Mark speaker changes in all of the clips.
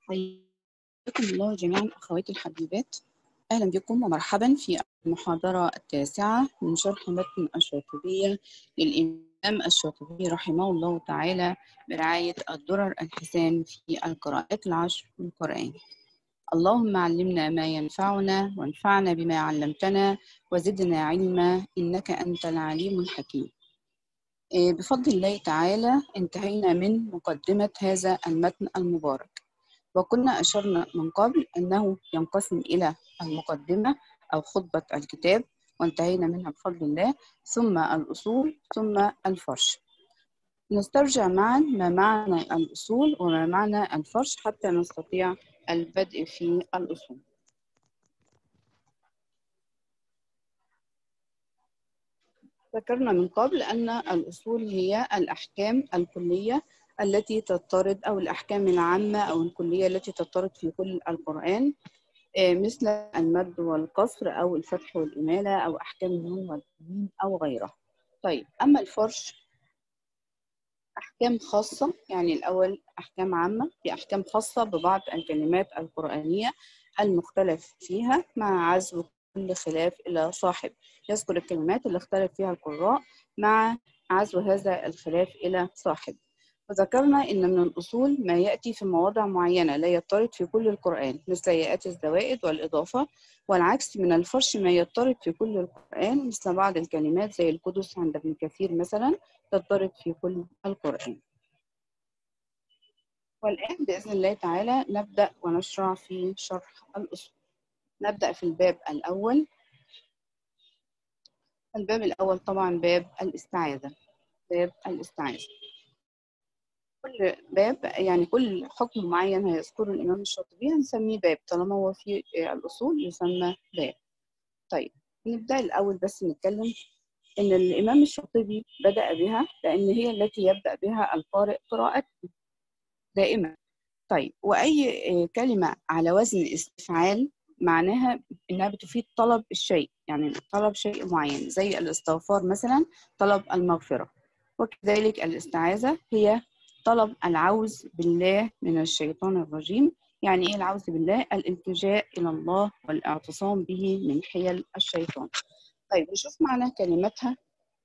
Speaker 1: حياكم الله جميعا أخواتي الحبيبات. أهلا بكم ومرحبا في المحاضرة التاسعة من شرح متن الشاطبية للإمام الشاطبي رحمه الله تعالى برعاية الدرر الحسان في القراءات العشر من القرآن. اللهم علمنا ما ينفعنا وانفعنا بما علمتنا وزدنا علما إنك أنت العليم الحكيم. بفضل الله تعالى انتهينا من مقدمة هذا المتن المبارك، وكنا أشرنا من قبل أنه ينقسم إلى المقدمة أو خطبة الكتاب وانتهينا منها بفضل الله، ثم الأصول، ثم الفرش. نسترجع معا ما معنى الأصول وما معنى الفرش حتى نستطيع البدء في الأصول. ذكرنا من قبل أن الأصول هي الأحكام الكلية التي تضطرد، أو الأحكام العامة أو الكلية التي تضطرد في كل القرآن، مثل المد والقصر أو الفتح والإمالة أو أحكام النون والتنوين أو غيرها. طيب، أما الفرش أحكام خاصة، يعني الأول أحكام عامة، في أحكام خاصة ببعض الكلمات القرآنية المختلف فيها مع عزو كل خلاف إلى صاحب. يذكر الكلمات اللي اختلف فيها القراء مع عزو هذا الخلاف إلى صاحب. وذكرنا إن من الأصول ما يأتي في مواضع معينة لا يضطرد في كل القرآن، مثل ياءات الزوائد والإضافة، والعكس من الفرش ما يضطرد في كل القرآن، مثل بعض الكلمات زي القدس عند ابن كثير مثلا تضطرد في كل القرآن. والآن بإذن الله تعالى نبدأ ونشرع في شرح الأصول. نبدأ في الباب الأول. الباب الأول طبعا باب الاستعاذة. باب الاستعاذة، كل باب يعني كل حكم معين هيذكره الإمام الشاطبي هنسميه باب، طالما هو في الأصول يسمى باب. طيب، نبدأ الأول بس نتكلم إن الإمام الشاطبي بدأ بها لأن هي التي يبدأ بها القارئ قراءته دائما. طيب، وأي كلمة على وزن استفعال معناها إنها بتفيد طلب الشيء، يعني طلب شيء معين، زي الاستغفار مثلا طلب المغفرة، وكذلك الاستعاذة هي طلب العوذ بالله من الشيطان الرجيم. يعني إيه العوذ بالله؟ الالتجاء إلى الله والاعتصام به من حيل الشيطان. طيب، نشوف معنى كلمتها.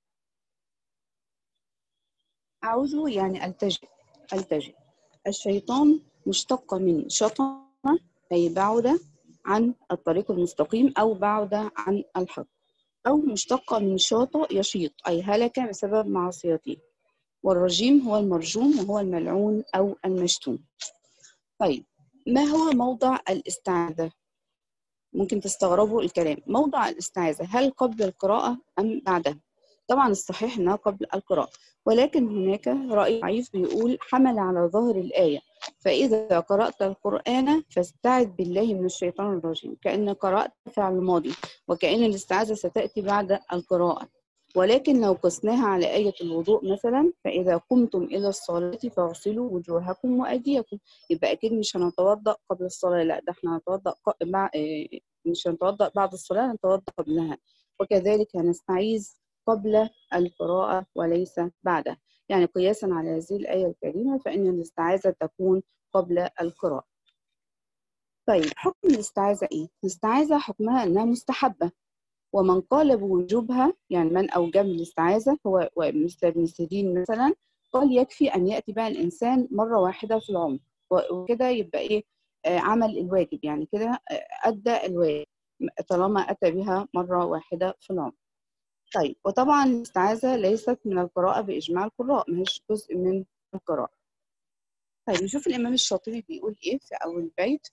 Speaker 1: أعوذ يعني ألتجئ. ألتجئ. الشيطان مشتق من شطن، أي بعد عن الطريق المستقيم أو بعد عن الحق، أو مشتق من شاطئ يشيط، أي هلك بسبب معصيته. والرجيم هو المرجوم وهو الملعون أو المشتوم. طيب، ما هو موضع الاستعاذة؟ ممكن تستغربوا الكلام. موضع الاستعاذة هل قبل القراءة أم بعدها؟ طبعا الصحيح أنها قبل القراءة، ولكن هناك رأي ضعيف بيقول حمل على ظاهر الآية، فإذا قرأت القرآن فاستعذ بالله من الشيطان الرجيم، كأن قرأت فعل ماضي، وكأن الاستعاذة ستأتي بعد القراءة. ولكن لو قسناها على آية الوضوء مثلا، فإذا قمتم إلى الصلاة فاغسلوا وجوهكم وأيديكم، يبقى أكيد مش هنتوضأ قبل الصلاة، لا ده احنا هنتوضأ مش هنتوضأ بعد الصلاة، هنتوضأ قبلها. وكذلك هنستعيذ قبل القراءة وليس بعدها، يعني قياسا على هذه الآية الكريمة فإن الاستعاذة تكون قبل القراءة. طيب، حكم الاستعاذة إيه؟ الاستعاذة حكمها أنها مستحبة، ومن قال بوجوبها، يعني من أوجب الاستعاذة هو مثل ابن سيرين مثلا، قال يكفي أن يأتي بها الإنسان مرة واحدة في العمر، وكده يبقى إيه؟ عمل الواجب، يعني كده أدى الواجب طالما أتى بها مرة واحدة في العمر. طيب، وطبعا الاستعاذة ليست من القراءة بإجماع القراء، مش جزء من القراءة. طيب، نشوف الإمام الشاطبي بيقول إيه في أول بيت.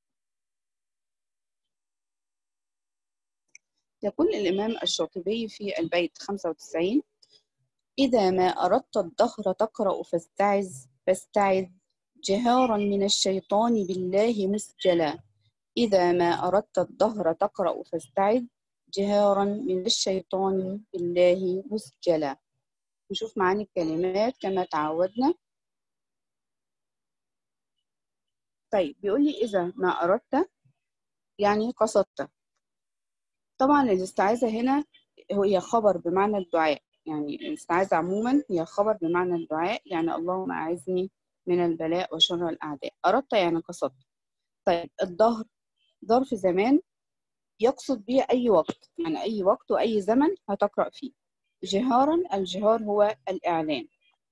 Speaker 1: يقول الإمام الشاطبي في البيت 95: إذا ما أردت الدهر تقرأ فاستعذ جهارا من الشيطان بالله مسجلا. إذا ما أردت الدهر تقرأ فاستعذ جهارا من الشيطان بالله مسجلا. نشوف معاني الكلمات كما تعودنا. طيب، بيقول لي إذا ما أردت يعني قصدت. طبعا الاستعاذة هنا هي خبر بمعنى الدعاء، يعني الاستعاذة عموما هي خبر بمعنى الدعاء، يعني اللهم أعذني من البلاء وشر الأعداء. أردت يعني قصدت. طيب الظهر ظرف زمان يقصد به أي وقت، يعني أي وقت وأي زمن هتقرأ فيه. جهارا، الجهار هو الإعلان.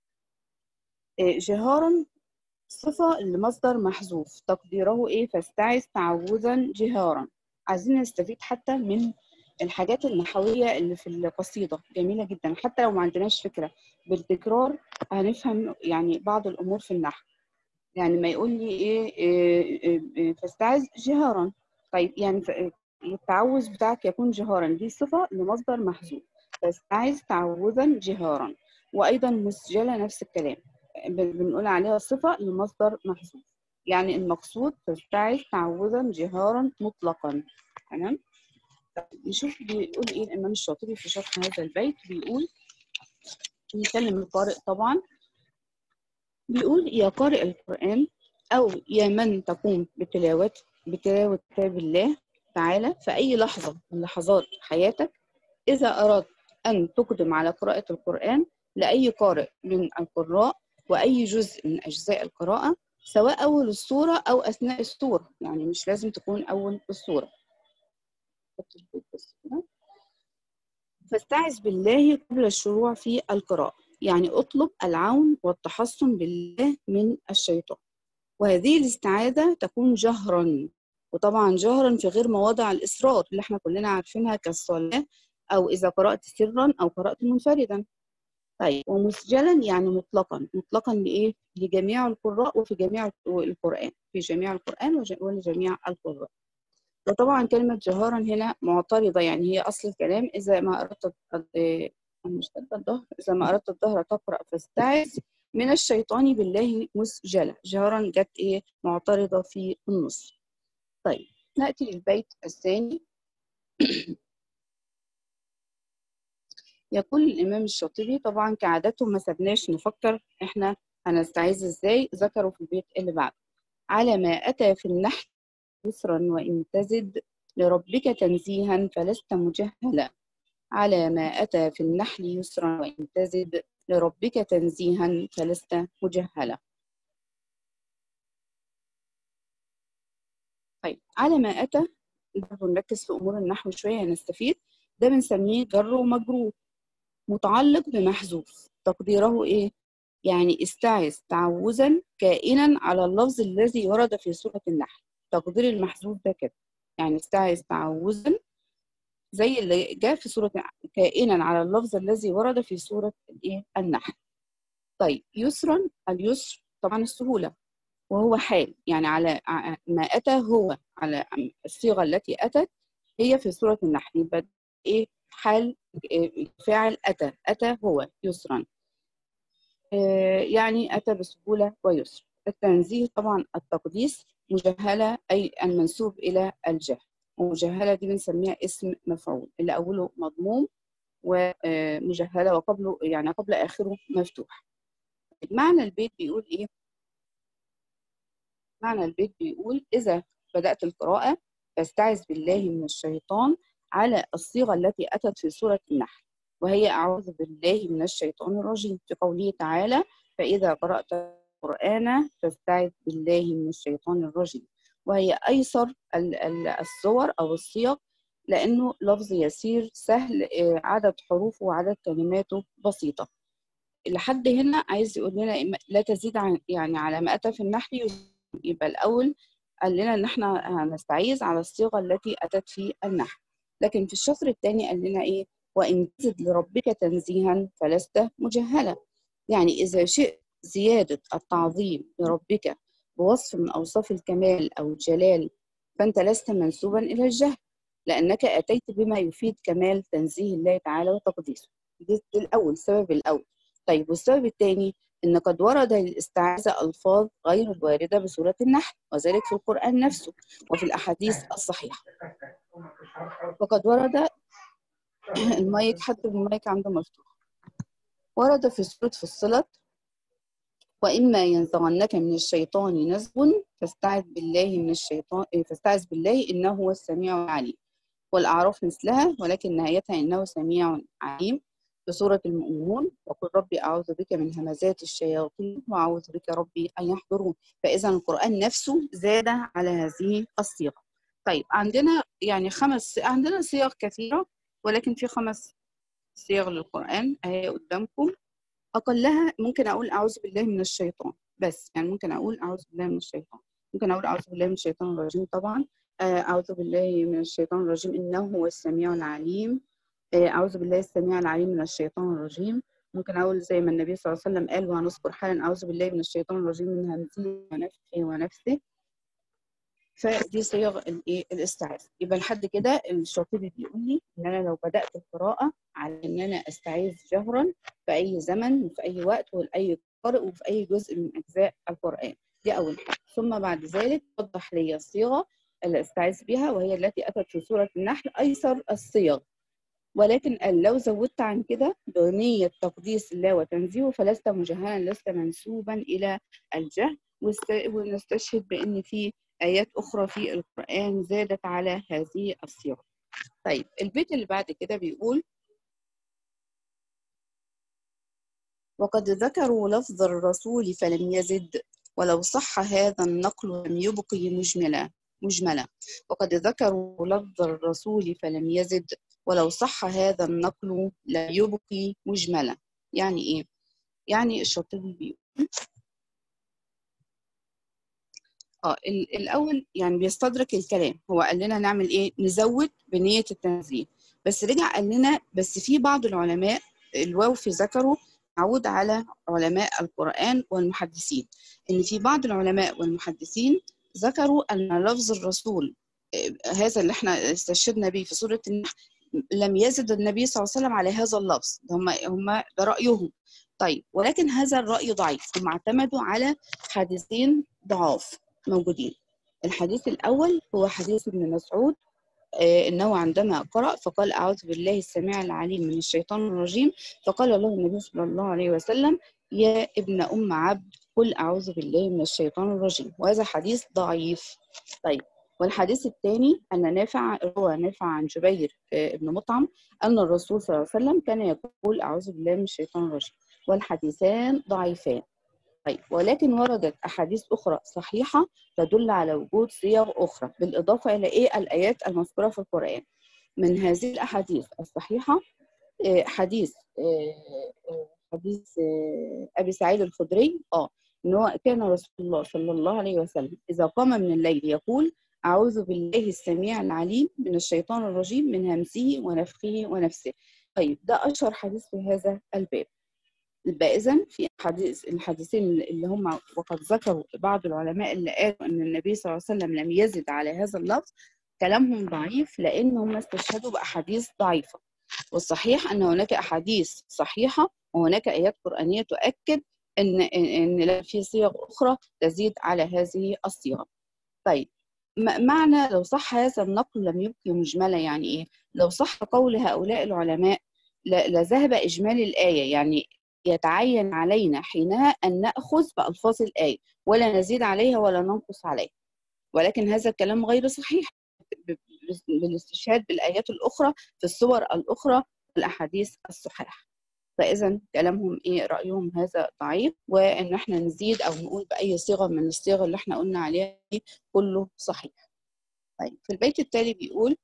Speaker 1: جهارا صفة لمصدر محذوف تقديره إيه؟ فاستعذ تعوذا جهارا. عايزين نستفيد حتى من الحاجات النحوية اللي في القصيدة، جميلة جدا. حتى لو ما عندناش فكرة بالتكرار هنفهم يعني بعض الأمور في النحو. يعني ما يقول لي إيه فاستعذ جهارا. طيب يعني التعوذ بتاعك يكون جهارا، دي صفة لمصدر محذوف. فاستعذ تعوذا جهارا. وأيضا مسجلة نفس الكلام، بنقول عليها صفة لمصدر محذوف. يعني المقصود فاستعذ تعوذا جهارا مطلقا. تمام. نشوف بيقول ايه الإمام الشاطبي في شرح هذا البيت. بيكلم القارئ طبعا. بيقول: يا قارئ القرآن، أو يا من تقوم بتلاوة كتاب الله تعالى في أي لحظة من لحظات حياتك، إذا أردت أن تقدم على قراءة القرآن لأي قارئ من القراء وأي جزء من أجزاء القراءة، سواء أول السورة أو أثناء السورة، يعني مش لازم تكون أول السورة. فاستعذ بالله قبل الشروع في القراءة، يعني اطلب العون والتحصن بالله من الشيطان. وهذه الاستعاذة تكون جهرا، وطبعا جهرا في غير مواضع الإصرار اللي احنا كلنا عارفينها كالصلاة، أو إذا قرأت سرا أو قرأت منفردا. طيب ومسجلا يعني مطلقا. مطلقا لإيه؟ لجميع القراء وفي جميع القرآن، في جميع القرآن ولجميع القراء. وطبعا كلمة جهارا هنا معترضة، يعني هي أصل الكلام: إذا ما أردت الظهر، إذا ما أردت الظهر تقرأ فاستعذ من الشيطان بالله مسجلة. جهارا جت إيه؟ معترضة في النص. طيب نأتي للبيت الثاني. يقول الإمام الشاطبي، طبعا كعادته ما سبناش نفكر إحنا هنستعيذ إزاي، ذكروا في البيت اللي بعده: على ما أتى في النحل يسرا وإن تزد لربك تنزيها فلست مجهلا. على ما أتى في النحل يسرا وإن تزد لربك تنزيها فلست مجهلا. طيب على ما أتى، برضه نركز في أمور النحو شوية هنستفيد. ده بنسميه جر ومجرور متعلق بمحذوف تقديره إيه؟ يعني استعذ تعوذا كائنا على اللفظ الذي ورد في سورة النحل. تقدير المحذوف ده كده، يعني استعذ تعوذا زي اللي جاء في سورة، كائنا على اللفظ الذي ورد في سورة الايه؟ النحل. طيب يسرا، اليسر طبعا السهولة، وهو حال، يعني على ما أتى هو على الصيغة التي أتت هي في سورة النحل، يبقى إيه؟ حال فاعل أتى هو يسرا، يعني أتى بسهولة ويسر. التنزيه طبعا التقديس، مجهلة أي المنسوب إلى الجهل، ومجهلة دي بنسميها اسم مفعول اللي أوله مضموم ومجهلة وقبله يعني قبل آخره مفتوح. معنى البيت بيقول إيه؟ معنى البيت بيقول: إذا بدأت القراءة فاستعذ بالله من الشيطان على الصيغة التي أتت في سورة النحل، وهي أعوذ بالله من الشيطان الرجيم، في قوله تعالى: فإذا قرأت القرآن فاستعذ بالله من الشيطان الرجيم. وهي أيسر الصور أو الصيغ، لأنه لفظ يسير سهل، عدد حروفه وعدد كلماته بسيطة. لحد هنا عايز يقول لنا لا تزيد عن يعني على ما أتى في النحل. يبقى الأول قال لنا إن إحنا هنستعيذ على الصيغة التي أتت في النحل، لكن في الشطر الثاني قال لنا إيه؟ وإن تزد لربك تنزيها فلست مجهلا. يعني إذا شئت زيادة التعظيم لربك بوصف من أوصاف الكمال أو الجلال فأنت لست منسوبا إلى الجهل، لأنك أتيت بما يفيد كمال تنزيه الله تعالى وتقديسه. ده الأول، السبب الأول. طيب والسبب الثاني إن قد ورد للاستعاذة ألفاظ غير الواردة بسورة النحل، وذلك في القرآن نفسه وفي الأحاديث الصحيحة. وقد ورد المايك، حتى المايك عنده مفتوح. ورد في سورة فصلت: وإما ينزغنك من الشيطان نزغ فاستعذ بالله إنه هو السميع العليم. والأعراف مثلها ولكن نهايتها إنه سميع عليم. في سورة المؤمنون، وقل ربي أعوذ بك من همزات الشياطين وأعوذ بك ربي أن يحضرون. فإذا القرآن نفسه زاد على هذه الصيغة. طيب عندنا يعني عندنا صيغ كثيرة، ولكن في 5 صيغ للقرآن أهي قدامكم. أقلها ممكن أقول أعوذ بالله من الشيطان بس، يعني ممكن أقول أعوذ بالله من الشيطان، ممكن أقول أعوذ بالله من الشيطان الرجيم طبعا، أعوذ بالله من الشيطان الرجيم إنه هو السميع العليم، أعوذ بالله السميع العليم من الشيطان الرجيم. ممكن أقول زي ما النبي صلى الله عليه وسلم قال وهنذكر حالا أعوذ بالله من الشيطان الرجيم من همزه ونفخه ونفسه. فدي صيغ الاستعاذة. يبقى لحد كده الشاطبي بيقول لي ان انا لو بدات القراءه على ان انا استعيذ جهرا في اي زمن وفي اي وقت ولاي قارئ وفي اي جزء من اجزاء القران، دي اول حاجه. ثم بعد ذلك وضح لي الصيغه اللي استعيذ بها، وهي التي اتت في سوره النحل ايسر الصيغ، ولكن قال لو زودت عن كده بنية تقديس الله وتنزيهه فلست مجهلا، لست منسوبا إلى الجهل. ونستشهد بأن في آيات أخرى في القرآن زادت على هذه الصيغة. طيب البيت اللي بعد كده بيقول وقد ذكروا لفظ الرسول فلم يزد، ولو صح هذا النقل لم يبقي مجملا. وقد ذكروا لفظ الرسول فلم يزد، ولو صح هذا النقل لم يبقي مجملا. يعني ايه؟ يعني الشاطبي بيقول الاول يعني بيستدرك الكلام. هو قال لنا نعمل ايه؟ نزود بنية التنزيه، بس رجع قال لنا بس في بعض العلماء الواو في ذكره تعود على علماء القرآن والمحدثين، ان في بعض العلماء والمحدثين ذكروا ان لفظ الرسول هذا اللي احنا استشهدنا به في سورة النحل لم يزد النبي صلى الله عليه وسلم على هذا اللفظ. هم ده رأيهم. طيب ولكن هذا الرأي ضعيف. هم اعتمدوا على حديثين ضعاف موجودين. الحديث الأول هو حديث ابن مسعود إنه عندما قرأ فقال أعوذ بالله السميع العليم من الشيطان الرجيم، فقال له النبي صلى الله عليه وسلم يا ابن أم عبد قل أعوذ بالله من الشيطان الرجيم، وهذا حديث ضعيف. طيب والحديث الثاني أن نافع عن جبير بن مطعم أن الرسول صلى الله عليه وسلم كان يقول أعوذ بالله من الشيطان الرجيم، والحديثان ضعيفان. طيب ولكن وردت أحاديث أخرى صحيحة تدل على وجود صيغ أخرى بالإضافة إلى الآيات المذكورة في القرآن. من هذه الأحاديث الصحيحة حديث أبي سعيد الخدري إن هو كان رسول الله صلى الله عليه وسلم إذا قام من الليل يقول أعوذ بالله السميع العليم من الشيطان الرجيم من همزه ونفخه ونفسه. طيب ده أشهر حديث في هذا الباب. يبقى إذن في الحديثين اللي هم وقد ذكروا بعض العلماء اللي قالوا أن النبي صلى الله عليه وسلم لم يزد على هذا اللفظ كلامهم ضعيف، لأنهم استشهدوا بأحاديث ضعيفة. والصحيح أن هناك أحاديث صحيحة وهناك آيات قرآنية تؤكد أن في صيغ أخرى تزيد على هذه الصيغة. طيب معنى لو صح هذا النقل لم يبقي مجملا يعني إيه؟ لو صح قول هؤلاء العلماء لذهب إجمال الآية، يعني يتعين علينا حينها أن نأخذ بألفاظ الآية ولا نزيد عليها ولا ننقص عليها. ولكن هذا الكلام غير صحيح بالاستشهاد بالآيات الأخرى في السور الأخرى والأحاديث الصحيحة. فإذا كلامهم رأيهم هذا ضعيف، وإن احنا نزيد أو نقول بأي صيغة من الصيغ اللي احنا قلنا عليها كله صحيح. طيب في البيت التالي بيقول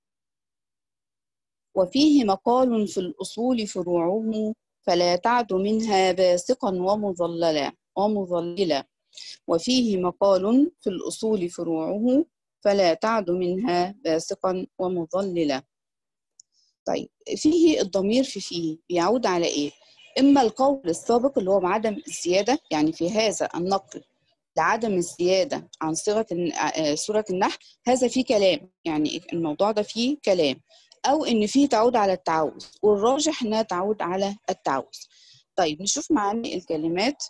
Speaker 1: وفيه مقال في الأصول فروعه فلا تعد منها باسقا ومضللا. وفيه مقال في الأصول فروعه فلا تعد منها باسقا ومضللا. طيب فيه الضمير فيه بيعود على إيه؟ إما القول السابق اللي هو بعدم الزيادة، يعني في هذا النقل لعدم الزيادة عن صيغة سورة النحل، هذا فيه كلام، يعني الموضوع ده فيه كلام، أو إن فيه تعود على التعوذ، والراجح إنها تعود على التعوذ. طيب نشوف معانا الكلمات.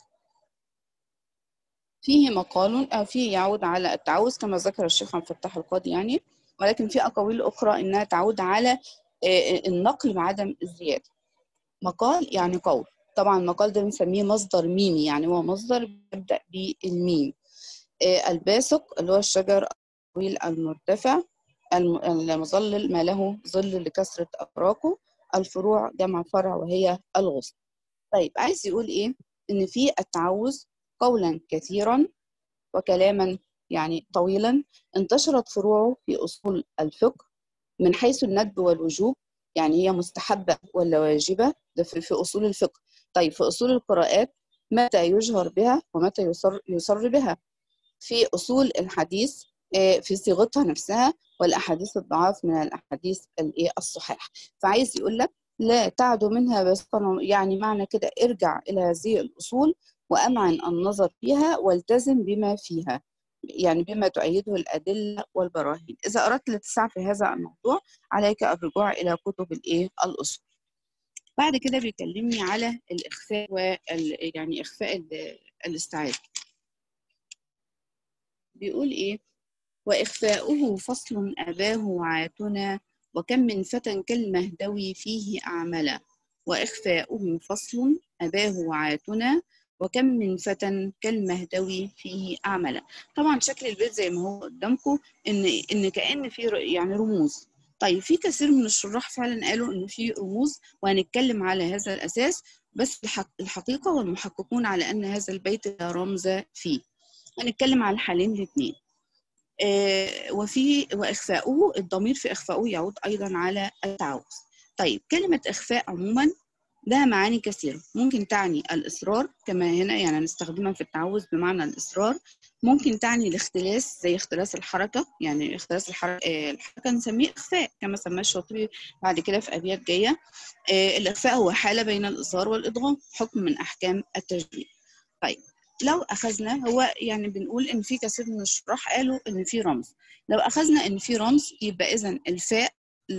Speaker 1: فيه مقال أو فيه يعود على التعوذ كما ذكر الشيخ عبد الفتاح القاضي يعني، ولكن في أقاويل أخرى إنها تعود على النقل بعدم الزيادة. مقال يعني قول، طبعا المقال ده بنسميه مصدر ميمي، يعني هو مصدر بيبدأ بالميم. الباسق اللي هو الشجر الطويل المرتفع المظلل ما له ظل لكثرة أوراقه، الفروع جمع فرع وهي الغصن. طيب عايز يقول إيه؟ إن في التعوذ قولا كثيرا وكلاما يعني طويلا انتشرت فروعه في أصول الفقه من حيث الندب والوجوب، يعني هي مستحبة ولا واجبة، ده في أصول الفقه. طيب في أصول القراءات متى يجهر بها ومتى يسر بها. في أصول الحديث في صيغتها نفسها، والأحاديث الضعاف من الأحاديث الصحاح. فعايز يقول لك لا تعدو منها بس، يعني معنى كده ارجع إلى هذه الأصول وأمعن النظر فيها والتزم بما فيها، يعني بما تؤيده الأدلة والبراهين. إذا أردت الاتساع في هذا الموضوع عليك الرجوع إلى كتب الأصول. بعد كده بيكلمني على الإخفاء يعني إخفاء الاستعاذة. بيقول إيه؟ وإخفاؤه فصل أباه عاتنا، وكم من فتى كالمهدوي فيه أعملا. وإخفاؤه فصل أباه عاتنا، وكم من فتى كالمهدوي فيه أعملا. طبعا شكل البيت زي ما هو قدامكم إن كأن في يعني رموز. طيب في كثير من الشراح فعلا قالوا إن في رموز، وهنتكلم على هذا الأساس، بس الحقيقة والمحققون على أن هذا البيت لا رمز فيه. هنتكلم على الحالين الاثنين. وإخفاؤه، الضمير في إخفاؤه يعود أيضا على التعوذ. طيب كلمة إخفاء عموما لها معاني كثيرة، ممكن تعني الإصرار كما هنا يعني نستخدمها في التعوذ بمعنى الإصرار. ممكن تعني الاختلاس زي اختلاس الحركة، يعني اختلاس الحركة نسميه إخفاء كما سماه الشاطبي بعد كده في أبيات جاية. الإخفاء هو حالة بين الإظهار والإدغام، حكم من أحكام التجويد. طيب لو أخذنا، هو يعني بنقول إن في كثير من الشراح قالوا إن في رمز. لو أخذنا إن في رمز يبقى إذن الفاء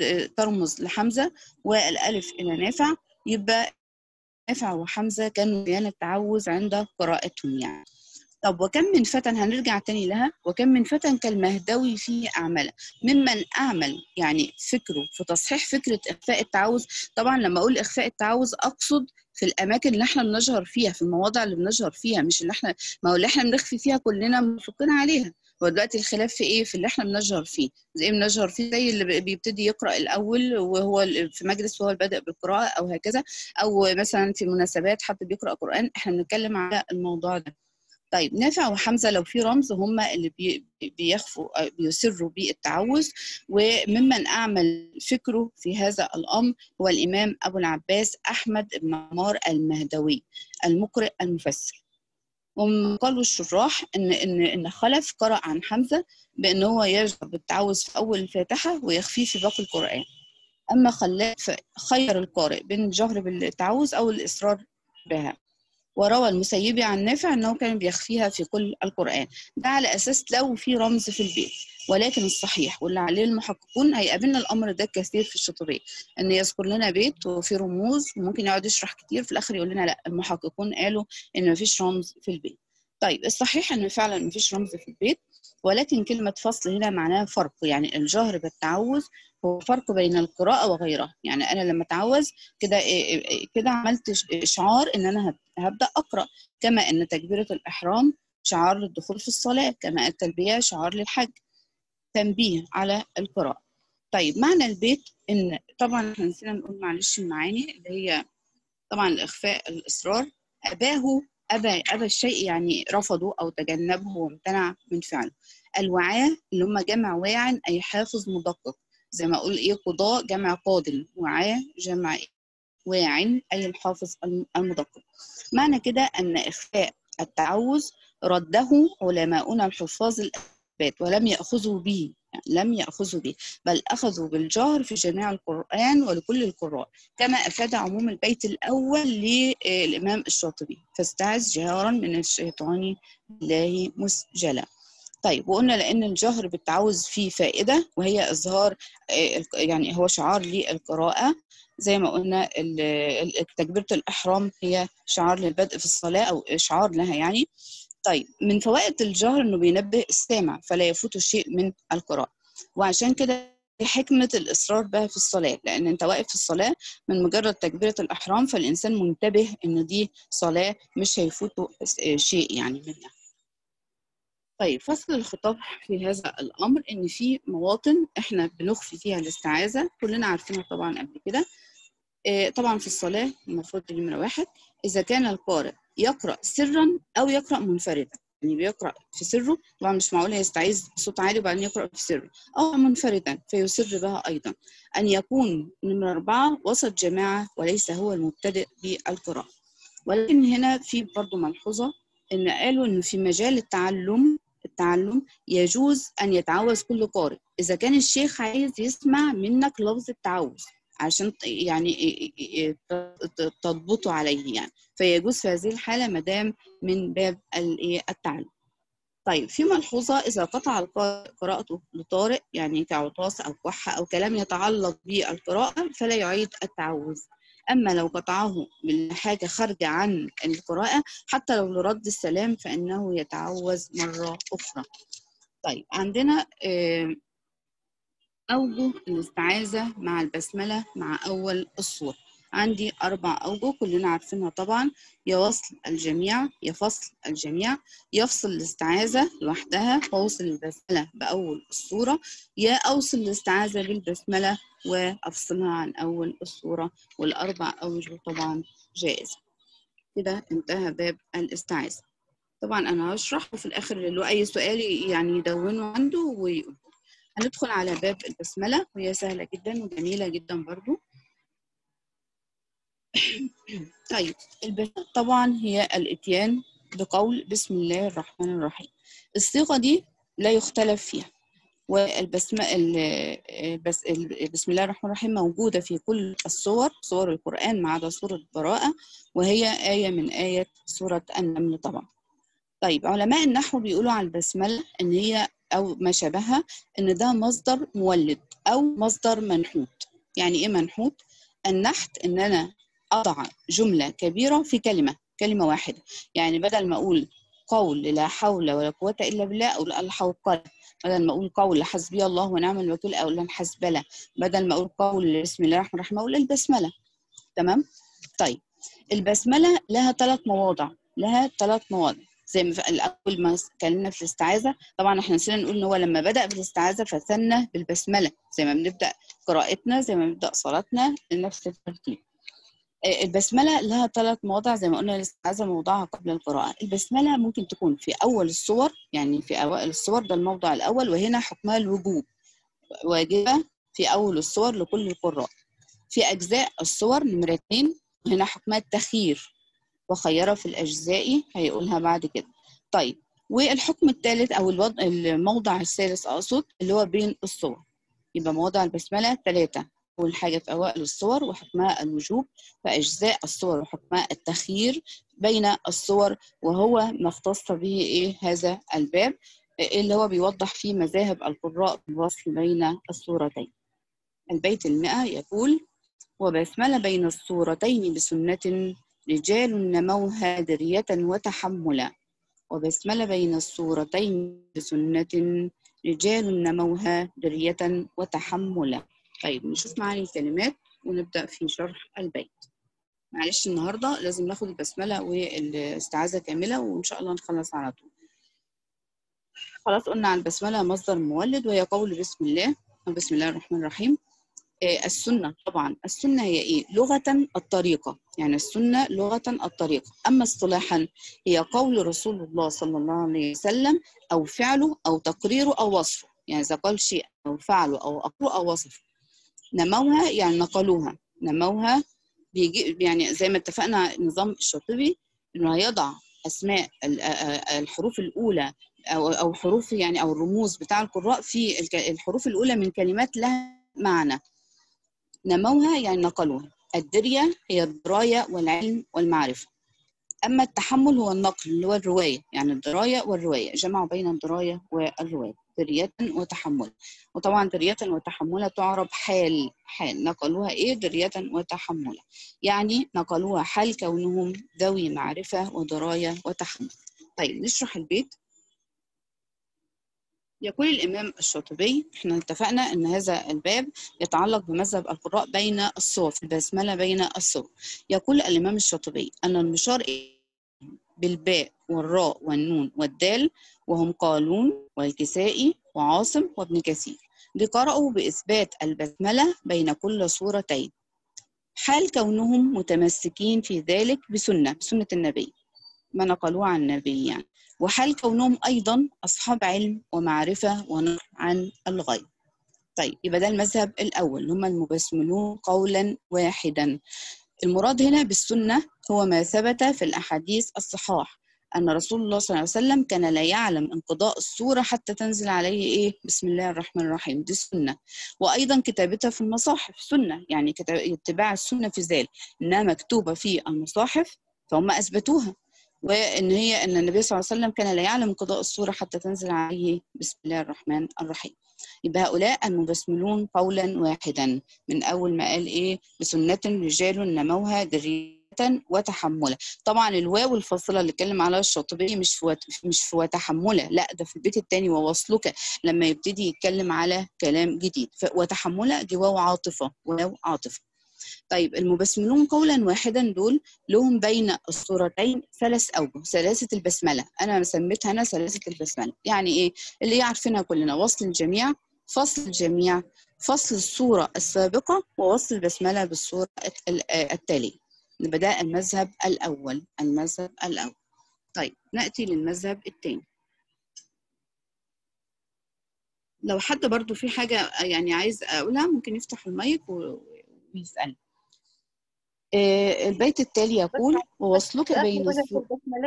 Speaker 1: ترمز لحمزة والألف إلى نافع، يبقى نافع وحمزة كانوا بيان التعوذ عند قراءتهم يعني. طب وكم من فتى، هنرجع تاني لها، وكم من فتى كالمهدوي فيه أعمل، ممن أعمل يعني فكره في تصحيح فكرة إخفاء التعوذ. طبعا لما أقول إخفاء التعوذ أقصد في الأماكن اللي احنا بنجهر فيها، في المواضع اللي بنجهر فيها، مش اللي احنا، ما هو اللي احنا بنخفي فيها كلنا متفقين عليها. هو دلوقتي الخلاف في ايه؟ في اللي احنا بنجهر فيه. زي بنجهر فيه زي اللي بيبتدي يقرأ الأول وهو في مجلس وهو البادئ بالقراءة أو هكذا، أو مثلا في مناسبات حد بيقرأ قرآن، احنا بنتكلم على الموضوع ده. طيب نافع وحمزة لو في رمز هم اللي بيخفوا بيسروا بالتعوذ. وممن أعمل فكره في هذا الأمر هو الإمام أبو العباس أحمد بن عمار المهدوي المقرئ المفسر. وقالوا الشراح إن خلف قرأ عن حمزة بأن هو يجهر بالتعوذ في أول الفاتحة ويخفيه في باقي القرآن. أما خلاف خير القارئ بين الجهر بالتعوذ أو الإصرار بها. وروى المسيبي عن نافع أنه كان بيخفيها في كل القرآن، ده على أساس لو في رمز في البيت. ولكن الصحيح واللي عليه المحققون، هيقابلنا الأمر ده كثير في الشاطبية، أن يذكر لنا بيت وفي رموز وممكن يقعد يشرح كتير، في الآخر يقول لنا لا، المحققون قالوا إن مفيش رمز في البيت. طيب الصحيح أن فعلا مفيش رمز في البيت، ولكن كلمة فصل هنا معناها فرق، يعني الجهر بالتعوذ هو فرق بين القراءة وغيرها. يعني أنا لما أتعوذ كده كده عملت إشعار إن أنا هبدأ أقرأ، كما أن تكبيرة الإحرام شعار للدخول في الصلاة، كما التلبية شعار للحج، تنبيه على القراءة. طيب معنى البيت، إن طبعا احنا نسينا نقول معلش المعاني اللي هي طبعا الإخفاء الإصرار. أبى الشيء يعني رفضه أو تجنبه وامتنع من فعله. الوعاء اللي هم جمع واع أي حافظ مدقق، زي ما أقول إيه قضاء جمع قاض، وعاء جمع واع أي الحافظ المدقق. معنى كده أن إخفاء التعوذ رده علماؤنا الحفاظ الأثبات ولم يأخذوا به، يعني لم يأخذوا به، بل أخذوا بالجهر في جميع القرآن ولكل القراء، كما أفاد عموم البيت الأول للإمام الشاطبي، فاستعذ جهارا من الشيطان بالله مسجلا. طيب وقلنا لأن الجهر بالتعوذ فيه فائدة، وهي إظهار يعني هو شعار للقراءة، زي ما قلنا تكبيرة الإحرام هي شعار للبدء في الصلاة أو إشعار لها يعني. طيب من فوائد الجهر إنه بينبه السامع فلا يفوت شيء من القراءة، وعشان كده حكمة الإصرار بها في الصلاة، لأن أنت واقف في الصلاة من مجرد تكبيرة الإحرام فالإنسان منتبه إن دي صلاة مش هيفوته شيء يعني منها. طيب فصل الخطاب في هذا الأمر إن في مواطن إحنا بنخفي فيها الاستعاذة، كلنا عارفينها طبعا قبل كده. طبعا في الصلاة المفروض نمرة 1 إذا كان القارئ يقرأ سرا أو يقرأ منفردا، يعني بيقرأ في سره، طبعا مش معقول يستعيذ بصوت عالي وبعدين يقرأ في سره، أو منفردا فيسر بها أيضا. أن يكون نمرة 4 وسط جماعة وليس هو المبتدئ بالقراءة. ولكن هنا في برضو ملحوظة، إن قالوا إن في مجال التعلم يجوز أن يتعوذ كل قارئ إذا كان الشيخ عايز يسمع منك لفظ التعوذ عشان يعني تضبطوا عليه يعني، فيجوز في هذه الحالة مدام من باب التعلم. طيب في ملحوظة، إذا قطع القارئ قراءته لطارئ يعني كعطاس أو كحة أو كلام يتعلق بالقراءة فلا يعيد التعوذ. أما لو قطعه من حاجة خارجة عن القراءة حتى لو لرد السلام فإنه يتعوذ مرة أخرى. طيب عندنا أوجه الاستعاذة مع البسملة مع أول السورة. عندي 4 أوجه كلنا عارفينها طبعا، يا وصل الجميع، يا فصل الجميع، يفصل الاستعاذة لوحدها وأوصل البسملة بأول السورة، يا أوصل الاستعاذة بالبسملة وأفصلها عن أول السورة. والأربع أوجه طبعا جائزة. كده انتهى باب الاستعاذة. طبعا أنا هشرح وفي الآخر اللي أي سؤال يعني يدونه عنده ويقول. هندخل على باب البسملة وهي سهلة جدا وجميلة جدا برضو. طيب البسملة طبعا هي الاتيان بقول بسم الله الرحمن الرحيم. الصيغة دي لا يختلف فيها، بسم الله الرحمن الرحيم موجودة في كل صور القرآن ما عدا سورة براءة، وهي آية من آية سورة النمل طبعا. طيب علماء النحو بيقولوا على البسملة إن هي أو ما شابهها إن ده مصدر مولد أو مصدر منحوت. يعني إيه منحوت؟ النحت إن أنا أضع جملة كبيرة في كلمة واحدة. يعني بدل ما أقول قول لا حول ولا قوة إلا بالله أقول الحوقلة، بدل ما أقول قول حسبي الله ونعم الوكيل أقول الحسبلة، بدل ما أقول قول بسم الله الرحمن الرحيم أقول البسملة. تمام؟ طيب البسملة لها 3 مواضع، زي ما الأول ما اتكلمنا في الاستعاذة. طبعا احنا نسينا نقول ان هو لما بدأ بالاستعاذة فثنى بالبسملة زي ما بنبدأ قراءتنا زي ما بنبدأ صلاتنا لنفس الترتيب. البسملة لها 3 مواضع زي ما قلنا، الاستعاذة موضعها قبل القراءة. البسملة ممكن تكون في أول السور، يعني في أوائل السور ده الموضع الأول، وهنا حكمها الوجوب، واجبة في أول السور لكل القراء. في أجزاء السور نمرة 2 هنا حكمها التخيير، وخيرة في الأجزاء هيقولها بعد كده. طيب والحكم الثالث أو الموضع الثالث أقصد اللي هو بين الصور. يبقى مواضع البسملة 3، أول حاجة في أوائل الصور وحكمها الوجوب، في أجزاء الصور وحكمها التخيير، بين الصور وهو ما اختص به إيه هذا الباب اللي هو بيوضح فيه مذاهب القراء في الوصل بين الصورتين. البيت 100 يقول: وبسملة بين الصورتين بسنة رجال نموها درية وتحملا. وبسملة بين الصورتين بسنة رجال نموها درية وتحملا. طيب نشوف معاني الكلمات ونبدأ في شرح البيت. معلش النهاردة لازم ناخد البسملة والاستعاذة كاملة وإن شاء الله نخلص على طول. خلاص قلنا عن البسملة مصدر مولد وهي قول بسم الله الرحمن الرحيم. السنة طبعا السنة هي إيه؟ لغة الطريقة، يعني السنة لغة الطريقة. أما اصطلاحا هي قول رسول الله صلى الله عليه وسلم أو فعله أو تقريره أو وصفه، يعني إذا قال شيء أو فعله أو أقره أو وصفه. نموها يعني نقلوها، نموها بيجي يعني زي ما اتفقنا نظام الشاطبي إنه هيضع أسماء الحروف الأولى أو حروف يعني أو الرموز بتاع القراء في الحروف الأولى من كلمات لها معنى. نموها يعني نقلوها. الدرية هي الدراية والعلم والمعرفة. أما التحمل هو النقل اللي هو الرواية، يعني الدراية والرواية، جمعوا بين الدراية والرواية، درية وتحمل. وطبعا درية وتحملها تعرب حال نقلوها إيه؟ درية وتحملا، يعني نقلوها حال كونهم ذوي معرفة ودراية وتحمل. طيب نشرح البيت. يقول الإمام الشاطبي، احنا اتفقنا أن هذا الباب يتعلق بمذهب القراء بين الصور، في البسملة بين الصور. يقول الإمام الشاطبي أن المشار بالباء والراء والنون والدال وهم قالون والكسائي وعاصم وابن كثير، دي قرأوا بإثبات البسملة بين كل صورتين. حال كونهم متمسكين في ذلك بسنة النبي، ما نقلوه عن النبي يعني، وحال كونهم أيضا أصحاب علم ومعرفة ونقل عن الغيب. طيب يبقى ده المذهب الأول اللي هم المبسملون قولا واحدا. المراد هنا بالسنة هو ما ثبت في الأحاديث الصحاح أن رسول الله صلى الله عليه وسلم كان لا يعلم انقضاء السورة حتى تنزل عليه إيه؟ بسم الله الرحمن الرحيم، دي السنة. وأيضا كتابتها في المصاحف سنة، يعني اتباع السنة في ذلك، إنها مكتوبة في المصاحف فهم أثبتوها، وإن النبي صلى الله عليه وسلم كان لا يعلم انقضاء السورة حتى تنزل عليه بسم الله الرحمن الرحيم. يبقى هؤلاء المبسملون قولا واحدا، من أول ما قال إيه؟ بسنة رجال نموها درية وتحملا. طبعا الواو الفاصلة اللي اتكلم عليها الشاطبي مش في وتحملا، لا ده في البيت الثاني ووصلك لما يبتدي يتكلم على كلام جديد. وتحملا دي واو عاطفة، واو عاطفة. طيب المبسملون قولا واحدا دول لهم بين الصورتين ثلاث أوجه، ثلاثة البسملة، أنا سميتها أنا ثلاثة البسملة. يعني إيه؟ اللي هي عارفينها كلنا، وصل الجميع، فصل الجميع، فصل الصورة السابقة، ووصل البسملة بالصورة التالية. يبقى ده المذهب الأول، المذهب الأول. طيب نأتي للمذهب الثاني. لو حد برضو في حاجة يعني عايز أقولها ممكن يفتح المايك ويسأل. البيت التالي يقول ووصلك بين الصورة.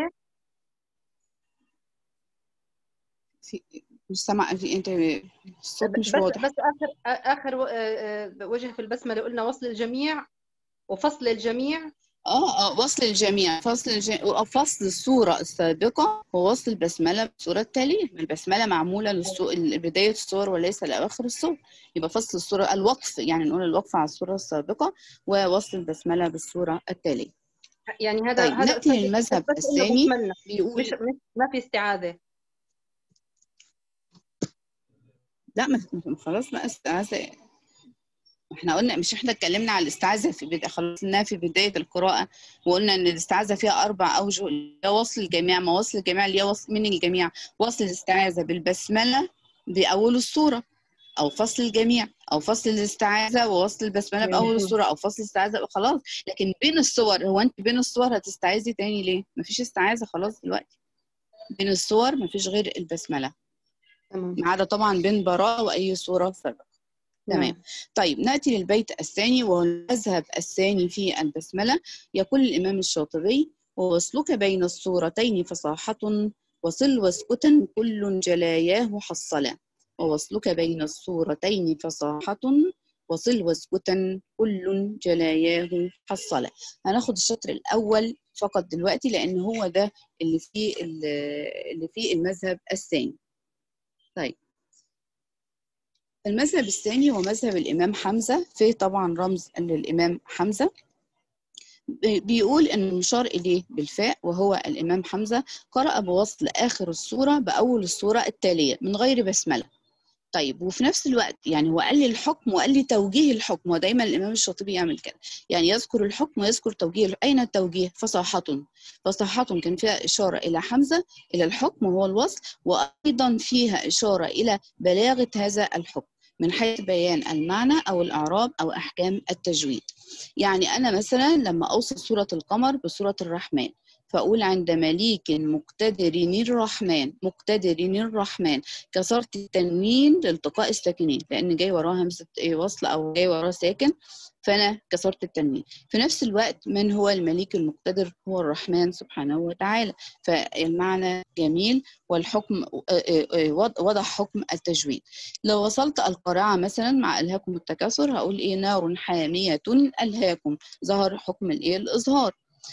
Speaker 1: مش سامع في انت الصوت مش واضح.
Speaker 2: بس اخر وجه في البسمله قلنا وصل الجميع وفصل الجميع.
Speaker 1: وصل الجميع، فصل الصورة السابقة ووصل البسملة بالصورة التالية. البسملة معمولة لبداية الصور وليس لآخر الصور، يبقى فصل الصورة الوقف، يعني نقول الوقف على الصورة السابقة ووصل البسملة بالصورة التالية.
Speaker 2: يعني هذا
Speaker 1: طيب نأتي للمذهب الثاني بيقول
Speaker 2: مش ما في استعاذة.
Speaker 1: لا خلاص بقى استعاذة. احنا قلنا، مش احنا اتكلمنا على الاستعاذة خلصناها في بداية القراءة، وقلنا ان الاستعاذة فيها 4 أوجه، وصل الجميع، ما وصل الجميع اللي هي وصل من الجميع، وصل الاستعاذة بالبسملة بأول السورة، أو فصل الجميع، أو فصل الاستعاذة ووصل البسملة بأول السورة، أو فصل الاستعاذة خلاص. لكن بين السور، هو أنت بين السور هتستعاذي تاني ليه؟ مفيش استعاذة خلاص دلوقتي. بين السور مفيش غير البسملة، ما عدا طبعا بين براءة وأي سورة سابقة. تمام. طيب نأتي للبيت الثاني، وهو المذهب الثاني في البسملة. يقول الإمام الشاطبي ووصلك بين الصورتين فصاحة وصل واسكتا كل جلاياه حصلا. ووصلك بين الصورتين فصاحة وصل واسكتا كل جلاياه حصلا. هناخد الشطر الأول فقط دلوقتي لأن هو ده اللي فيه المذهب الثاني. طيب المذهب الثاني هو مذهب الإمام حمزة، فيه طبعا رمز للإمام حمزة. بيقول إن المشار إليه بالفاء وهو الإمام حمزة قرأ بوصل آخر السورة بأول السورة التالية من غير بسملة. طيب وفي نفس الوقت يعني هو قال لي الحكم وقال لي توجيه الحكم، ودايما الإمام الشاطبي يعمل كده، يعني يذكر الحكم ويذكر توجيه. أين التوجيه؟ فصاحة. فصاحة كان فيها إشارة إلى حمزة إلى الحكم وهو الوصل، وأيضا فيها إشارة إلى بلاغة هذا الحكم من حيث بيان المعنى أو الإعراب أو أحكام التجويد. يعني أنا مثلا لما أوصل سورة القمر بسورة الرحمن فأقول عند مليك مقتدر الرحمن، مقتدر الرحمن، كسرت التنوين لالتقاء الساكنين لأن جاي وراها همزة وصل أو جاي وراه ساكن، فأنا كسرت التنوين. في نفس الوقت من هو المليك المقتدر؟ هو الرحمن سبحانه وتعالى. فالمعنى جميل والحكم وضع حكم التجويد. لو وصلت القارعة مثلا مع ألهاكم التكاثر هقول إيه؟ نار حامية ألهاكم، ظهر حكم الإيه؟ الإظهار.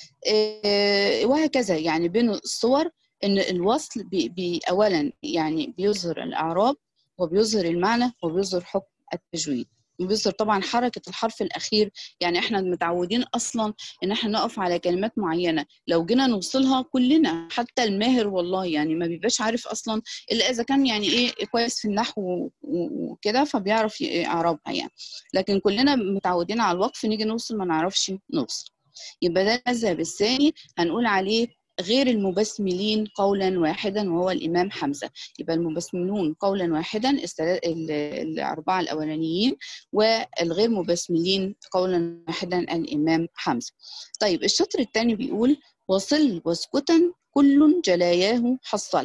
Speaker 1: وهكذا يعني بين الصور ان الوصل اولا يعني بيظهر الاعراب وبيظهر المعنى وبيظهر حكم التجويد، وبيظهر طبعا حركه الحرف الاخير. يعني احنا متعودين اصلا ان احنا نقف على كلمات معينه لو جينا نوصلها كلنا، حتى الماهر والله يعني ما بيبقاش عارف اصلا الا اذا كان يعني ايه كويس في النحو وكده فبيعرف اعرابها يعني، لكن كلنا متعودين على الوقف نيجي نوصل ما نعرفش نوصل. يبقى ده المذهب الثاني هنقول عليه غير المبسملين قولا واحدا وهو الإمام حمزة. يبقى المبسملون قولا واحدا الأربعة الأولانيين، والغير مبسملين قولا واحدا الإمام حمزة. طيب الشطر الثاني بيقول وصل واسكتا كل جلاياه حصل.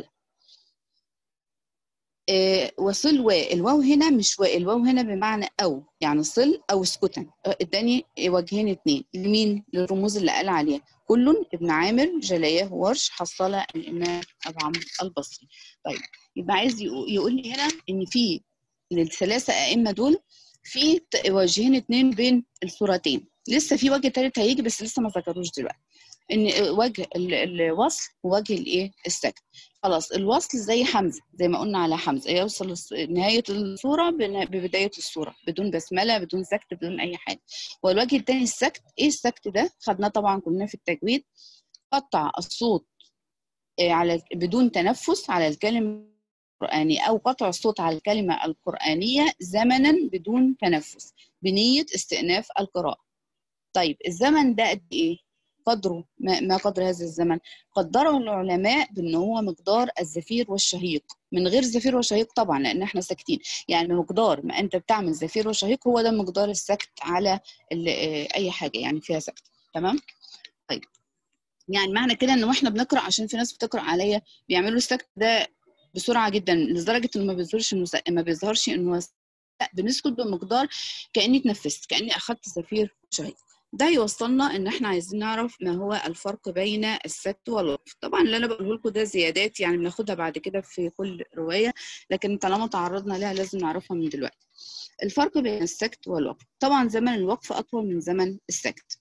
Speaker 1: وصل والواو هنا مش الواو هنا بمعنى أو، يعني صل أو اسكتا. اداني وجهين اتنين لمين؟ للرموز اللي قال عليها كل ابن عامر، جلاياه ورش، حصل الإمام أبو عمرو البصري. طيب يبقى عايز يقول لي هنا إن في للثلاثة أئمة دول في وجهين اتنين بين الصورتين، لسه في وجه تالت هيجي بس لسه ما ذكروش دلوقتي، ان وجه الوصل ووجه الايه السكت. خلاص الوصل زي حمزه، زي ما قلنا على حمزه يوصل نهايه الصوره ببدايه الصوره بدون بسمله بدون سكت بدون اي حاجه. والوجه الثاني السكت. ايه السكت ده؟ خدناه طبعا كلنا في التجويد، قطع الصوت على بدون تنفس على الكلمه القرآنية، أو قطع الصوت على الكلمة القرآنية زمنا بدون تنفس بنية استئناف القراءة. طيب الزمن ده قد إيه؟ قدره ما قدر هذا الزمن؟ قدره العلماء بأن هو مقدار الزفير والشهيق، من غير زفير وشهيق طبعا لأن احنا ساكتين، يعني مقدار ما أنت بتعمل زفير وشهيق هو ده مقدار السكت على أي حاجة يعني فيها سكت. تمام؟ طيب يعني معنى كده ان واحنا بنقرا، عشان في ناس بتقرا عليا بيعملوا السكت ده بسرعه جدا لدرجه انه ما بيظهرش انه لا، بنسكت بمقدار كاني اتنفست، كاني اخدت زفير شهيق. ده يوصلنا ان احنا عايزين نعرف ما هو الفرق بين السكت والوقف. طبعا اللي انا بقوله لكم ده زيادات يعني بناخدها بعد كده في كل روايه، لكن طالما تعرضنا لها لازم نعرفها من دلوقتي. الفرق بين السكت والوقف، طبعا زمن الوقف اطول من زمن السكت،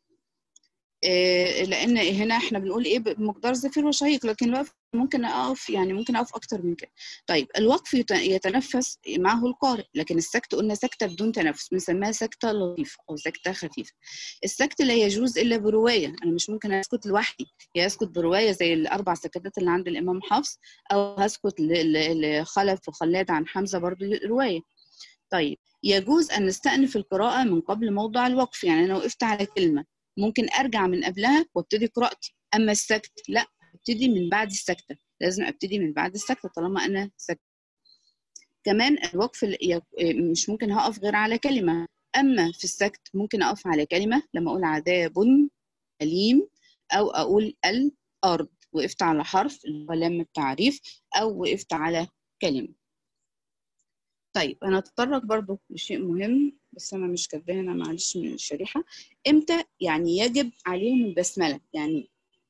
Speaker 1: لان هنا احنا بنقول ايه بمقدار زفير وشهيق، لكن الوقف ممكن اقف، يعني ممكن اقف اكتر من كده. طيب الوقف يتنفس معه القارئ، لكن السكت قلنا سكته بدون تنفس بنسميها سكته لطيفه او سكته خفيفه. السكت لا يجوز الا بروايه، انا مش ممكن اسكت لوحدي، يا اسكت بروايه زي الاربع سكتات اللي عند الامام حفص، او هسكت لخلف وخلاد عن حمزه برضو روايه. طيب يجوز ان نستأنف القراءه من قبل موضع الوقف، يعني انا وقفت على كلمه ممكن ارجع من قبلها وابتدي قراءتي. اما السكت لا، ابتدي من بعد السكته، لازم ابتدي من بعد السكته طالما انا سكت. كمان الوقف مش ممكن هقف غير على كلمه، اما في السكت ممكن اقف على كلمه لما اقول عذاب أليم، او اقول الارض وقفت على حرف اللي هو لام التعريف، او وقفت على كلمه. طيب انا هتطرق برضو لشيء مهم بس انا مش كاتباه هنا معلش من الشريحه. امتى يعني يجب عليهم البسمله؟ يعني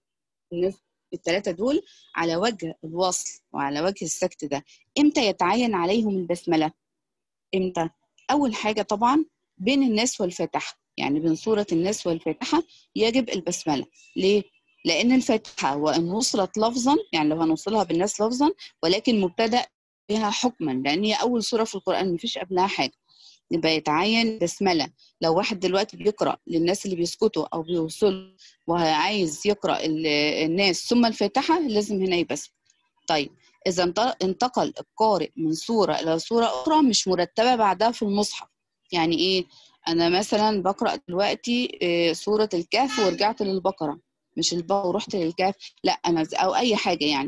Speaker 1: الثلاثه دول على وجه الوصل وعلى وجه السكت ده امتى يتعين عليهم البسمله؟ امتى؟ اول حاجه طبعا بين الناس والفاتحه، يعني بين سوره الناس والفاتحه يجب البسمله. ليه؟ لان الفاتحه وان وصلت لفظا، يعني لو هنوصلها بالناس لفظا، ولكن مبتدا بها حكما لان هي اول سوره في القران مفيش قبلها حاجه، يبقى يتعين بسمله. لو واحد دلوقتي بيقرا للناس اللي بيسكتوا او بيوصلوا وعايز يقرا الناس ثم الفاتحه لازم هنا يبسم. طيب إذا انتقل القارئ من سورة إلى سورة أخرى مش مرتبة بعدها في المصحف، يعني إيه؟ أنا مثلا بقرأ دلوقتي سورة الكهف ورجعت للبقرة، مش البقرة ورحت للكهف، لا أنا أو أي حاجة يعني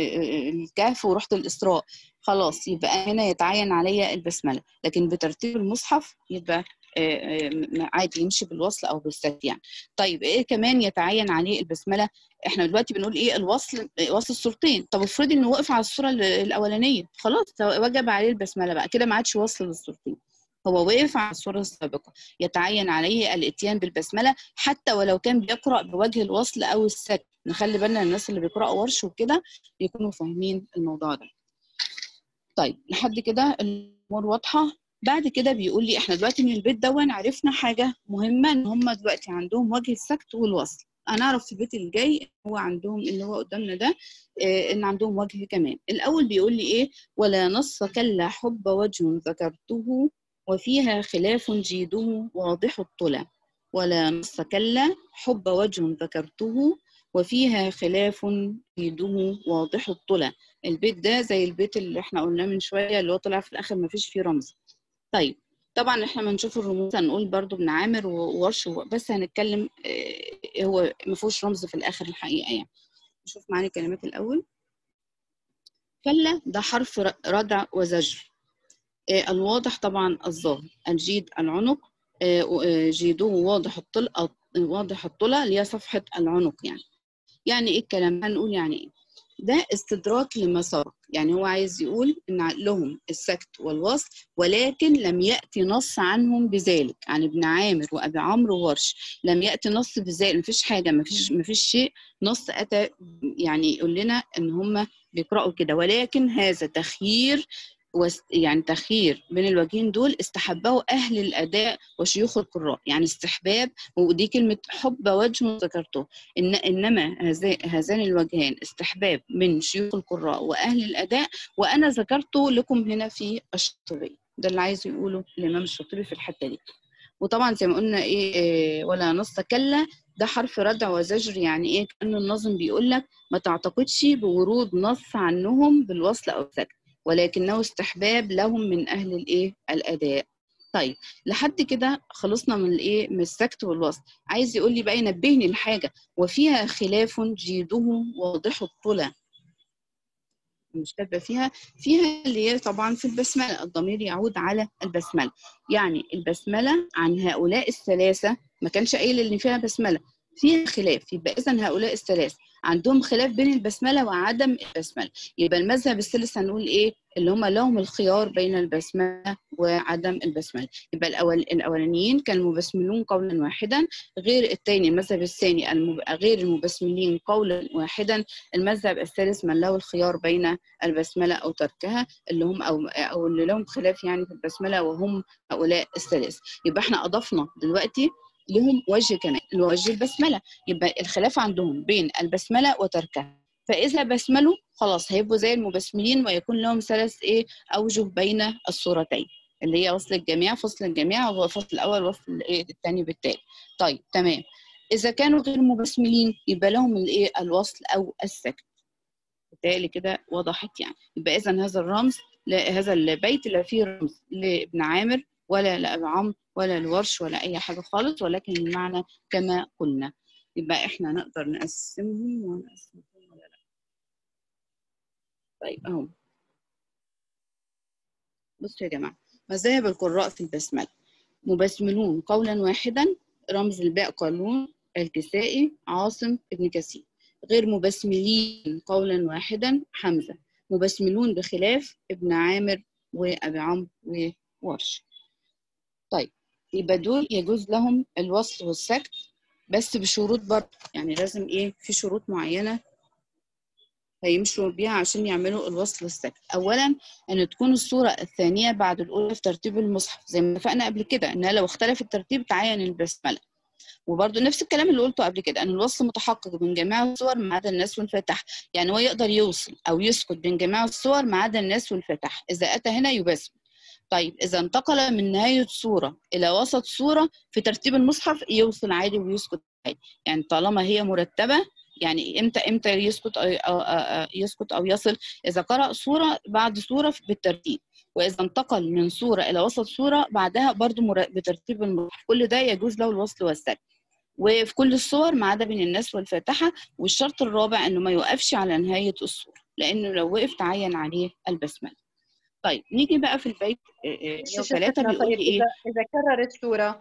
Speaker 1: الكهف ورحت للإسراء، خلاص يبقى هنا يتعين عليا البسملة، لكن بترتيب المصحف يبقى عادي يمشي بالوصل أو بالسكت يعني. طيب إيه كمان يتعين عليه البسملة؟ احنا دلوقتي بنقول ايه الوصل، وصل الصورتين. طب افرضي انه وقف على الصوره الاولانيه، خلاص وجب عليه البسمله بقى كده، ما عادش وصل للصورتين، هو وقف على الصوره السابقه، يتعين عليه الاتيان بالبسمله حتى ولو كان بيقرا بوجه الوصل او السكت. نخلي بالنا الناس اللي بيقراوا ورش وكده يكونوا فاهمين الموضوع ده. طيب لحد كده الامور واضحه. بعد كده بيقول لي احنا دلوقتي من البيت دون عرفنا حاجه مهمه، ان هم دلوقتي عندهم وجه السكت والوصل. هنعرف في البيت الجاي هو عندهم اللي هو قدامنا ده ان عندهم وجه كمان. الاول بيقول لي ايه؟ ولا نص كلا حب وجه ذكرته وفيها خلاف جيده واضح الطلى. ولا نص كلا حب وجه ذكرته وفيها خلاف جيده واضح الطلى. البيت ده زي البيت اللي احنا قلناه من شويه اللي هو طلع في الاخر ما فيش فيه رمز. طيب طبعا احنا ما نشوف الرموز هنقول برضو ابن عامر وورش بس هنتكلم هو ما فيهوش رمز في الاخر الحقيقه يعني. نشوف معانا الكلمات الأول. كلا ده حرف ردع وزجر. الواضح طبعا الظاهر. الجيد العنق. جيده واضح الطلة، واضح الطلة اللي هي صفحة العنق يعني. يعني ايه الكلام؟ هنقول يعني ايه؟ ده استدراك لما سبق، يعني هو عايز يقول ان لهم السكت والوصل ولكن لم يأتي نص عنهم بذلك، عن ابن عامر وابي عمرو وورش لم يأتي نص بذلك، مفيش حاجة، مفيش شيء نص أتى يعني يقول لنا ان هم بيقرأوا كده، ولكن هذا تخيير، يعني تخيير بين الوجهين دول استحبه أهل الأداء وشيوخ القراء، يعني استحباب، ودي كلمة حب وجه ذكرته. إنما هذان الوجهان استحباب من شيوخ القراء وأهل الأداء، وأنا ذكرته لكم هنا في الشاطبية. ده اللي عايز يقوله الإمام الشاطبي في الحتة دي. وطبعا زي ما قلنا إيه ولا نص كلا ده حرف ردع وزجر، يعني إيه؟ كأن الناظم بيقول لك ما تعتقدش بورود نص عنهم بالوصل أو السكت، ولكنه استحباب لهم من أهل الإيه؟ الأداء. طيب لحد كده خلصنا من الإيه؟ من السكت والوصل. عايز يقول لي بقى، ينبهني لحاجة، وفيها خلاف جيده واضح الطلى. مش كاتبه فيها اللي هي طبعا في البسمله، الضمير يعود على البسمله، يعني البسمله عن هؤلاء الثلاثه ما كانش قايل ان فيها بسمله، فيها خلاف. يبقى اذا هؤلاء الثلاثه عندهم خلاف بين البسمله وعدم البسمله. يبقى المذهب الثالث هنقول ايه؟ اللي هم لهم الخيار بين البسمله وعدم البسمله. يبقى الاولانيين كانوا مبسملون قولا واحدا، غير الثاني المذهب الثاني غير المبسملين قولا واحدا. المذهب الثالث من له الخيار بين البسمله او تركها، اللي هم او اللي لهم خلاف يعني في البسمله، وهم هؤلاء الثلاث. يبقى احنا اضفنا دلوقتي لهم وجه كمان، وجه البسمله. يبقى الخلاف عندهم بين البسمله وتركها، فاذا بسملوا خلاص هيبقوا زي المبسملين، ويكون لهم ثلاث ايه اوجه بين الصورتين، اللي هي وصل الجميع، فصل الجميع، هو الفصل الاول وصل الثاني بالتالي. طيب تمام. اذا كانوا غير مبسملين يبقى لهم الايه؟ الوصل او السكت. بالتالي كده وضحت يعني. يبقى اذا هذا الرمز، هذا البيت لا فيه رمز لابن عامر ولا لأبي عمرو ولا لورش ولا اي حاجه خالص، ولكن المعنى كما قلنا. يبقى احنا نقدر نقسمهم ولا لا؟ طيب اهو. بصوا يا جماعه، مذاهب القراء في البسمله: مبسملون قولا واحدا، رمز الباء قالون، الكسائي، عاصم، ابن كثير. غير مبسملين قولا واحدا، حمزة. مبسملون بخلاف ابن عامر وأبي عمرو وورش. طيب يبقى دول يجوز لهم الوصل والسكت، بس بشروط برضه، يعني لازم ايه؟ في شروط معينة هيمشوا بيها عشان يعملوا الوصل والسكت. اولا ان تكون الصوره الثانيه بعد الاولى في ترتيب المصحف، زي ما اتفقنا قبل كده انها لو اختلف الترتيب تعين البسمله. وبرده نفس الكلام اللي قلته قبل كده، ان الوصل متحقق من جميع الصور ما عدا الناس والفتح، يعني هو يقدر يوصل او يسكت بين جميع الصور ما عدا الناس والفتح، اذا اتى هنا يبسم. طيب اذا انتقل من نهايه صوره الى وسط صوره في ترتيب المصحف يوصل عادي ويسكت عادي، يعني طالما هي مرتبه. يعني امتى يسكت يسكت او يصل؟ اذا قرأ صوره بعد صوره بالترتيب، واذا انتقل من صوره الى وسط صوره بعدها برضو بترتيب المصحف، كل ده يجوز له الوصل والسكت، وفي كل الصور ما عدا بين الناس والفاتحه. والشرط الرابع انه ما يوقفش على نهايه الصوره، لانه لو وقف تعين عليه البسمله. طيب نيجي بقى في البيت 103 بيقول
Speaker 2: طيب
Speaker 1: لي ايه؟
Speaker 2: اذا كررت صوره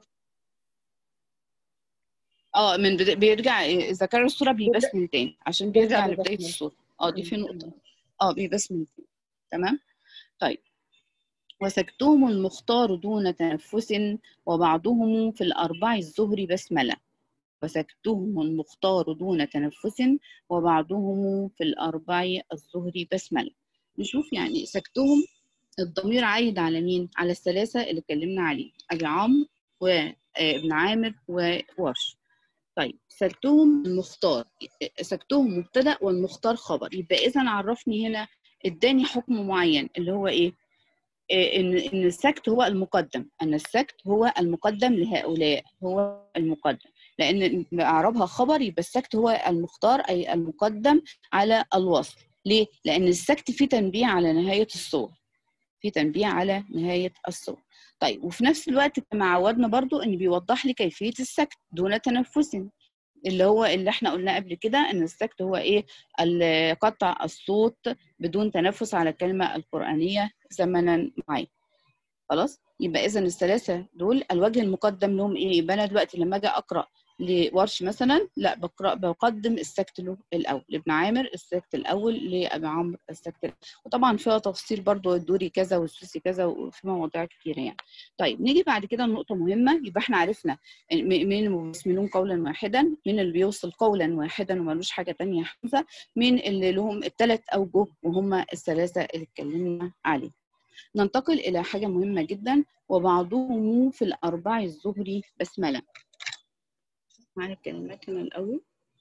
Speaker 1: بيرجع اذا كرر الصوره بيبسمل تاني عشان بيرجع لبدايه
Speaker 2: ببسمل.
Speaker 1: الصوره. دي في نقطه. بيبسمل تاني. تمام. طيب وسكتهم المختار دون تنفس، وبعضهم في الاربع الظهر بسمله. وسكتهم المختار دون تنفس، وبعضهم في الاربع الظهر بسمله. نشوف يعني سكتهم، الضمير عايد على مين؟ على الثلاثه اللي اتكلمنا عليه، ابي عمرو وابن عامر وورش. طيب سكتهم المختار، سكتهم مبتدأ والمختار خبر، يبقى إذا عرفني هنا اداني حكم معين اللي هو إيه؟ إن السكت هو المقدم، أن السكت هو المقدم لهؤلاء، هو المقدم، لأن أعربها خبر يبقى السكت هو المختار أي المقدم على الوصل. ليه؟ لأن السكت فيه تنبيه على نهاية الصور، في تنبيه على نهاية الصور. طيب وفي نفس الوقت كما عودنا برضو ان بيوضح لي كيفية السكت دون تنفس، اللي هو اللي احنا قلنا قبل كده ان السكت هو ايه؟ قطع الصوت بدون تنفس على الكلمة القرآنية زمنا معين. خلاص، يبقى اذا الثلاثه دول الوجه المقدم لهم ايه؟ يبقى انا دلوقتي لما اجي اقرا لورش مثلا، لا بقدم السكت له الاول، لابن عامر السكت الاول، لابي عمرو السكت الأول. وطبعا فيها تفصيل برضو، الدوري كذا والسوسي كذا، وفي مواضيع كتيره يعني. طيب نيجي بعد كده لنقطه مهمه. يبقى احنا عرفنا مين المبسملون قولا واحدا، مين اللي بيوصل قولا واحدا ومالوش حاجه ثانيه حمزه، مين اللي لهم الثلاث اوجه وهم الثلاثه اللي اتكلمنا عليه. ننتقل إلى حاجة مهمة جدا، وبعضهم في الأربع الظهري بسملة. معنا الكلمات هنا الأول.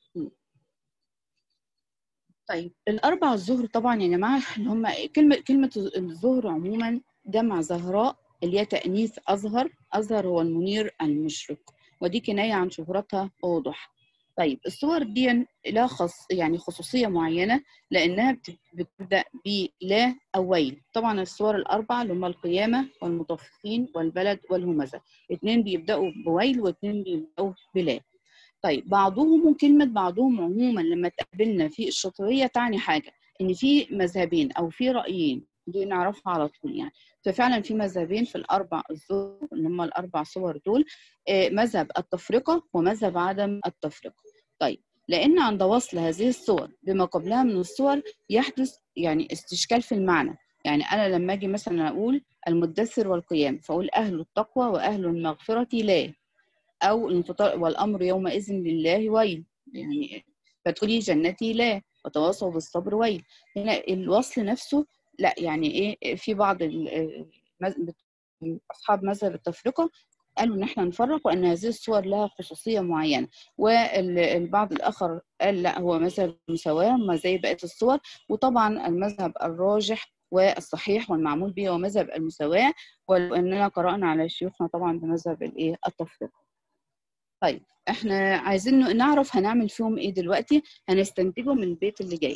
Speaker 1: طيب الأربع الظهر طبعا يا جماعة اللي هم كلمة الظهر عموما جمع زهراء، اللي هي تأنيث أزهر. أزهر هو المنير المشرق، ودي كناية عن شهرتها ووضوحها. طيب الصور دي لها يعني خصوصية معينة، لأنها بتبدأ بلا أو ويل. طبعا الصور الأربعة اللي هم القيامة والمطففين والبلد والهمزة، 2 بيبدأوا بويل و2 بيبدأوا بلا. طيب بعضهم، وكلمة بعضهم عموما لما تقابلنا في الشاطبية تعني حاجة، إن في مذهبين أو في رأيين، دي نعرفها على طول يعني. ففعلا في مذهبين في الأربع الظهر اللي هم الأربع صور دول، مذهب التفرقة ومذهب عدم التفرقة. طيب لأن عند وصل هذه الصور بما قبلها من الصور يحدث يعني استشكال في المعنى. يعني أنا لما أجي مثلا أقول المدثر والقيام، فأقول أهل التقوى وأهل المغفرة لا، أو الانفطار والأمر يومئذ لله ويل، يعني فادخلي جنتي لا، وتواصوا بالصبر ويل. هنا الوصل نفسه لا، يعني إيه؟ في بعض أصحاب مذهب التفرقة قالوا إن إحنا نفرق، وأن هذه الصور لها خصوصية معينة، والبعض الآخر قال لا، هو مذهب المساواة ما زي بقية الصور. وطبعا المذهب الراجح والصحيح والمعمول به هو مذهب المساواة، وأننا قرأنا على شيوخنا طبعا بمذهب الإيه؟ التفرقة. طيب احنا عايزين نعرف هنعمل فيهم ايه دلوقتي، هنستنتجه من البيت اللي جاي.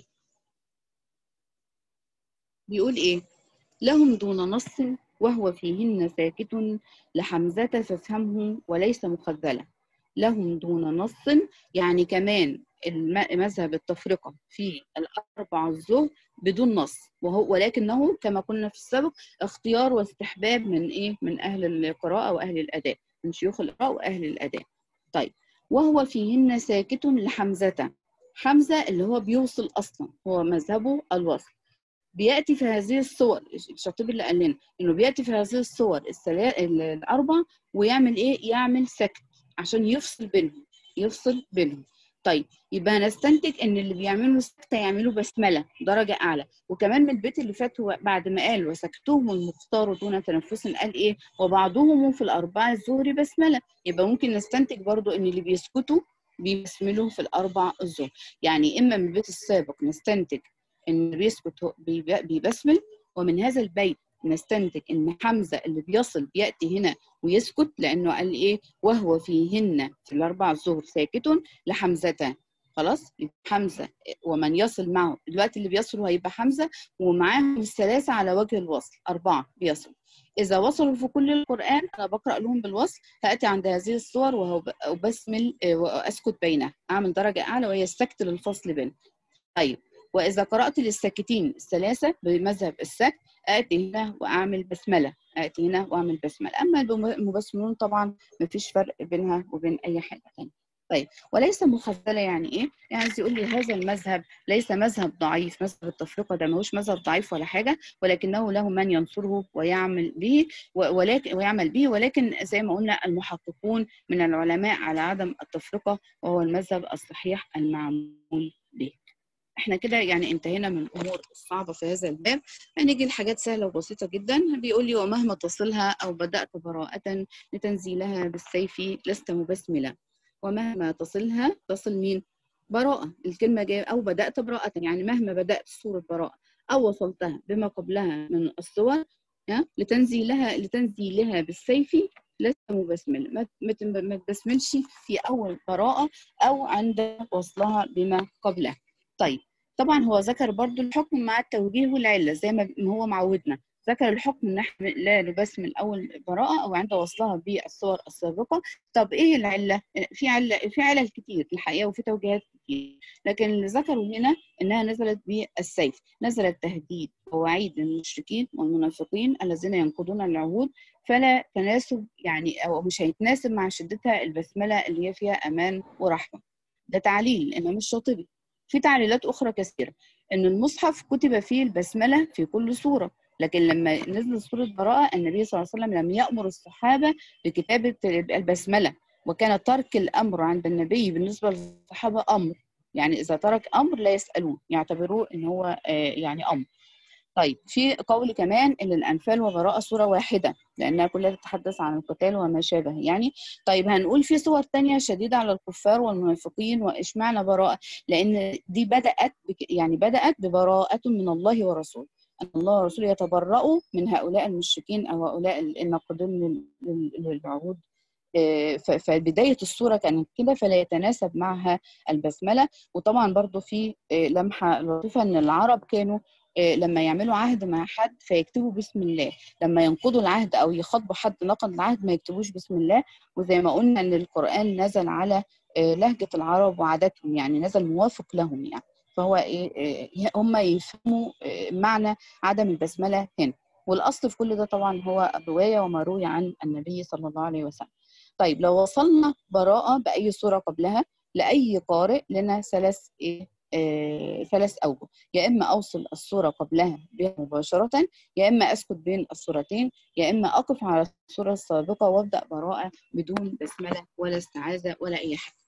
Speaker 1: بيقول ايه؟ لهم دون نص وهو فيهن ساكت، لحمزة فافهمه وليس مخذلا. لهم دون نص يعني كمان مذهب التفرقة في الأربع الظهر بدون نص، ولكنه كما قلنا في السابق اختيار واستحباب من ايه؟ من أهل القراءة وأهل الأداء، من شيوخ القراءة وأهل الأداء. طيب وهو فيهن ساكت لحمزة، حمزة اللي هو بيوصل أصلا، هو مذهبه الوصل. بيأتي في هذه الصور، الشاطبي اللي قال لنا إنه بيأتي في هذه الصور الأربع ويعمل إيه؟ يعمل سكت عشان يفصل بينهم، يفصل بينهم. طيب يبقى هنستنتج إن اللي بيعملوا سكتة يعملوا بسملة درجة أعلى. وكمان من البيت اللي فات هو بعد ما قال وسكتهم المختار دون تنفس قال إيه؟ وبعضهم في الأربع الظهر بسملة. يبقى ممكن نستنتج برضو إن اللي بيسكتوا بيبسملوا في الأربع الظهر. يعني إما من البيت السابق نستنتج ان بيسكت بيبسمل، ومن هذا البيت نستنتج ان حمزه اللي بيصل بياتي هنا ويسكت، لانه قال ايه؟ وهو فيهن في الاربع الظهر ساكت لحمزه. خلاص حمزه ومن يصل معه، دلوقتي اللي بيصلوا هيبقى حمزه ومعاهم الثلاثه على وجه الوصل، 4 بيصلوا. إذا وصلوا في كل القرآن أنا بقرأ لهم بالوصل، هأتي عند هذه الصور وبسمل وأسكت بينها، أعمل درجة أعلى وهي السكت للفصل بينهم. طيب وإذا قرأت للساكتين الثلاثة بمذهب السكت آتي هنا وأعمل بسملة، آتي هنا وأعمل بسملة. أما المبسملون طبعا مفيش فرق بينها وبين أي حاجة تانية. طيب وليس مخذلة يعني إيه؟ يعني عايز يقول لي هذا المذهب ليس مذهب ضعيف، مذهب التفرقة ده ماهوش مذهب ضعيف ولا حاجة، ولكنه له من ينصره ويعمل به، ولكن زي ما قلنا المحققون من العلماء على عدم التفرقة، وهو المذهب الصحيح المعمول به. احنا كده يعني انتهينا من الامور الصعبه في هذا الباب، هنيجي لحاجات سهله وبسيطه جدا. بيقول لي ومهما تصلها او بدات براءه لتنزيلها بالسيف لست مبسملا. ومهما تصلها، تصل مين؟ براءه. الكلمه جايه او بدات براءه، يعني مهما بدات سوره براءه او وصلتها بما قبلها من الصور لتنزيلها بالسيف لست مبسملا. ما تبسملش في اول براءه او عند وصلها بما قبلها. طيب طبعا هو ذكر برضو الحكم مع التوجيه والعله زي ما هو معودنا، ذكر الحكم ان احنا لا نبسمل اول براءه او عند وصلها بالصور السابقه. طب ايه العله؟ في علل كتير الحقيقه وفي توجيهات كتير، لكن اللي ذكروا هنا انها نزلت بالسيف، نزلت تهديد ووعيد للمشركين والمنافقين الذين ينقضون العهود، فلا تناسب يعني او مش هيتناسب مع شدتها البسمله اللي هي فيها امان ورحمه. ده تعليل الامام الشاطبي. في تعليلات اخرى كثيره ان المصحف كتب فيه البسمله في كل سوره، لكن لما نزلت سوره براءه النبي صلى الله عليه وسلم لم يامر الصحابه بكتابه البسمله، وكان ترك الامر عند النبي بالنسبه للصحابه امر، يعني اذا ترك امر لا يسالوه، يعتبروه ان هو يعني امر. طيب في قول كمان ان الانفال وبراءه سوره واحده لانها كلها تتحدث عن القتال وما شابه يعني. طيب هنقول في صور تانية شديده على الكفار والمنافقين، واشمعنى براءه؟ لان دي بدات ببراءه من الله ورسوله، ان الله ورسوله يتبرؤوا من هؤلاء المشركين او هؤلاء الناقضين للعهود. فبدايه الصوره كانت كده، فلا يتناسب معها البسمله. وطبعا برضو في لمحه لطيفه ان العرب كانوا لما يعملوا عهد مع حد فيكتبوا بسم الله، لما ينقضوا العهد او يخاطبوا حد نقض العهد ما يكتبوش بسم الله. وزي ما قلنا ان القرآن نزل على لهجة العرب وعاداتهم، يعني نزل موافق لهم يعني. فهو هم يفهموا معنى عدم البسملة هنا. والاصل في كل ده طبعا هو الرواية وما روي عن النبي صلى الله عليه وسلم. طيب لو وصلنا براءة بأي صورة قبلها لأي قارئ لنا ثلاث أوجه: يا إما أوصل الصورة قبلها بها مباشرة، يا إما أسكت بين الصورتين، يا إما أقف على الصورة السابقة وأبدأ براءة بدون بسملة ولا استعاذة ولا أي حاجة.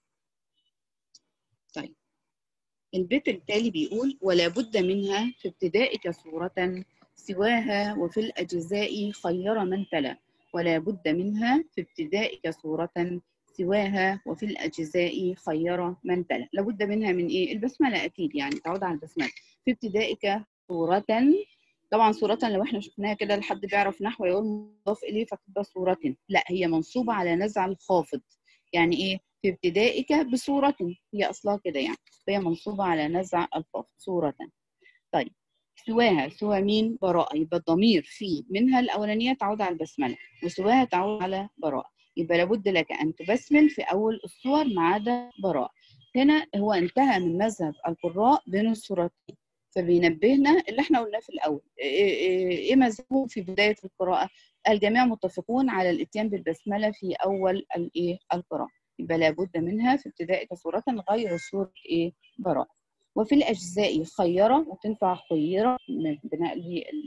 Speaker 1: طيب البيت التالي بيقول: ولا بد منها في ابتدائك صورة سواها وفي الأجزاء خير من تلا. ولا بد منها في ابتدائك صورة سواها وفي الأجزاء خير من تلا. لابد منها من إيه؟ البسملة أكيد، يعني تعود على البسملة. في ابتدائك صورة، طبعا صورة لو احنا شفناها كده لحد بيعرف نحو يقول مضاف إليه فتبقى صورة، لا هي منصوبة على نزع الخافض. يعني إيه؟ في ابتدائك بصورة، هي أصلها كده يعني، فهي منصوبة على نزع الخافض صورة. طيب سواها، سوى مين؟ براءة، يبقى الضمير في منها الأولانية تعود على البسملة وسواها تعود على براءة، يبقى لابد لك أن تبسمل في أول الصور ما عدا براءة. هنا هو انتهى من مذهب القراء بين الصورتين، فبينبهنا اللي احنا قلناه في الأول. إيه مذهبه في بداية القراءة؟ الجميع متفقون على الاتيان بالبسملة في أول القراءة، يبقى لابد منها في ابتدائك صورة غير صورة براءة. وفي الأجزاء خيرة، وتنفع خيرة بناء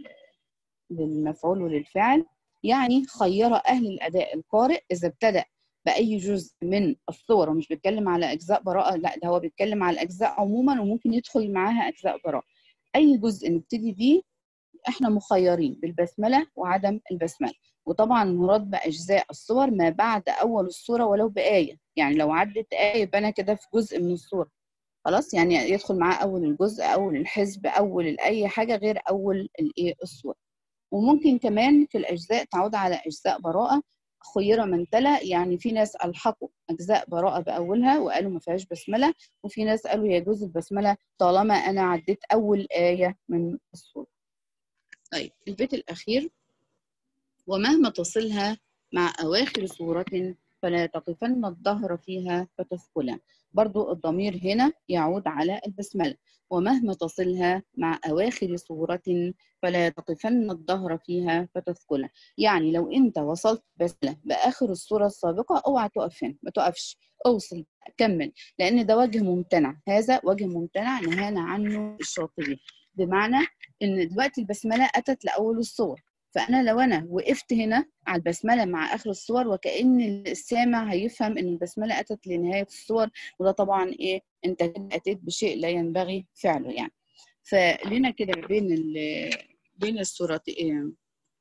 Speaker 1: للمفعول وللفعل، يعني خير أهل الأداء القارئ إذا ابتدأ بأي جزء من الصور، ومش بيتكلم على أجزاء براءة، لا ده هو بيتكلم على الأجزاء عموما وممكن يدخل معاها أجزاء براءة. أي جزء نبتدي بيه احنا مخيرين بالبسملة وعدم البسملة. وطبعا مراد بأجزاء الصور ما بعد أول الصورة ولو بآية، يعني لو عدت آية يبقى أنا كده في جزء من الصورة خلاص، يعني يدخل معاه أول الجزء، أول الحزب، أول أي حاجة غير أول الصورة. وممكن كمان في الأجزاء تعود على أجزاء براءة خير من تلا، يعني في ناس ألحقوا أجزاء براءة بأولها وقالوا ما فيهاش بسملة، وفي ناس قالوا يجوز البسملة طالما أنا عديت أول آية من الصورة. طيب البيت الأخير: ومهما تصلها مع أواخر صورة فلا تقفن الظهر فيها فتثقلا. برضو الضمير هنا يعود على البسملة. ومهما تصلها مع أواخر صورة فلا تقفن الظهر فيها فتثقلا، يعني لو أنت وصلت بسملة بآخر الصورة السابقة اوعى تقف هنا، ما تقفش، اوصل كمل، لأن ده وجه ممتنع، هذا وجه ممتنع نهانا عنه الشاطبي. بمعنى إن دلوقتي البسملة أتت لأول الصور، فأنا لو أنا وقفت هنا على البسملة مع آخر الصور وكأن السامع هيفهم إن البسملة أتت لنهاية الصور، وده طبعا أنت كده أتيت بشيء لا ينبغي فعله يعني. فلنا كده بين الصورتين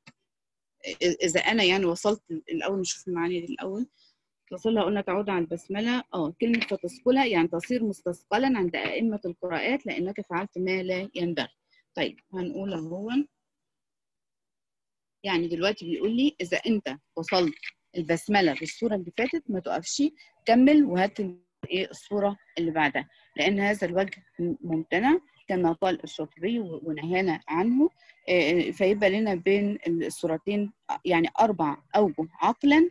Speaker 1: إذا أنا يعني وصلت الأول، نشوف المعاني دي الأول. تصلها قلنا تعود على البسملة، كلمة فتثقلها يعني تصير مستثقلا عند أئمة القراءات لأنك فعلت ما لا ينبغي. طيب هنقول أهو، يعني دلوقتي بيقول لي إذا أنت وصلت البسملة بالصورة اللي فاتت ما تقفش، كمل وهات الصورة اللي بعدها، لأن هذا الوجه ممتنع كما قال الشاطبي ونهانا عنه. فيبقى لنا بين الصورتين يعني 4 أوجه عقلا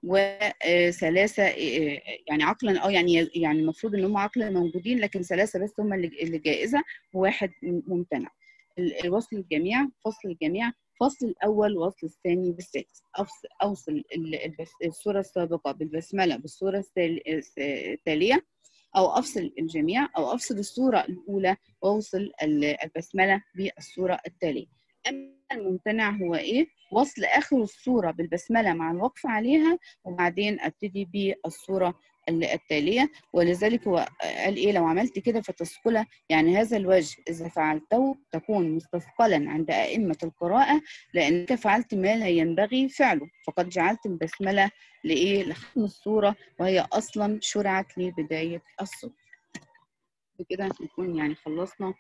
Speaker 1: وثلاثة يعني عقلا يعني المفروض ان هم عقلا موجودين، لكن 3 بس هم اللي جائزة وواحد ممتنع. الوصل الجميع، فصل الجميع، فصل الأول وفصل الثاني بالسادس. أوصل الصورة السابقة بالبسملة بالصورة التالية، أو أفصل الجميع، أو أفصل الصورة الأولى وأوصل البسملة بالصورة التالية. أما الممتنع هو إيه؟ وصل آخر الصورة بالبسملة مع الوقف عليها، وبعدين أبتدي بالصورة التالية. ولذلك هو قال إيه؟ لو عملت كده فتثقله، يعني هذا الوجه إذا فعلته تكون مستثقلا عند أئمة القراءة، لأنك فعلت ما لا ينبغي فعله، فقد جعلت البسملة لإيه؟ لختم الصورة، وهي أصلا شرعت لبداية الصورة. بكده نكون يعني خلصنا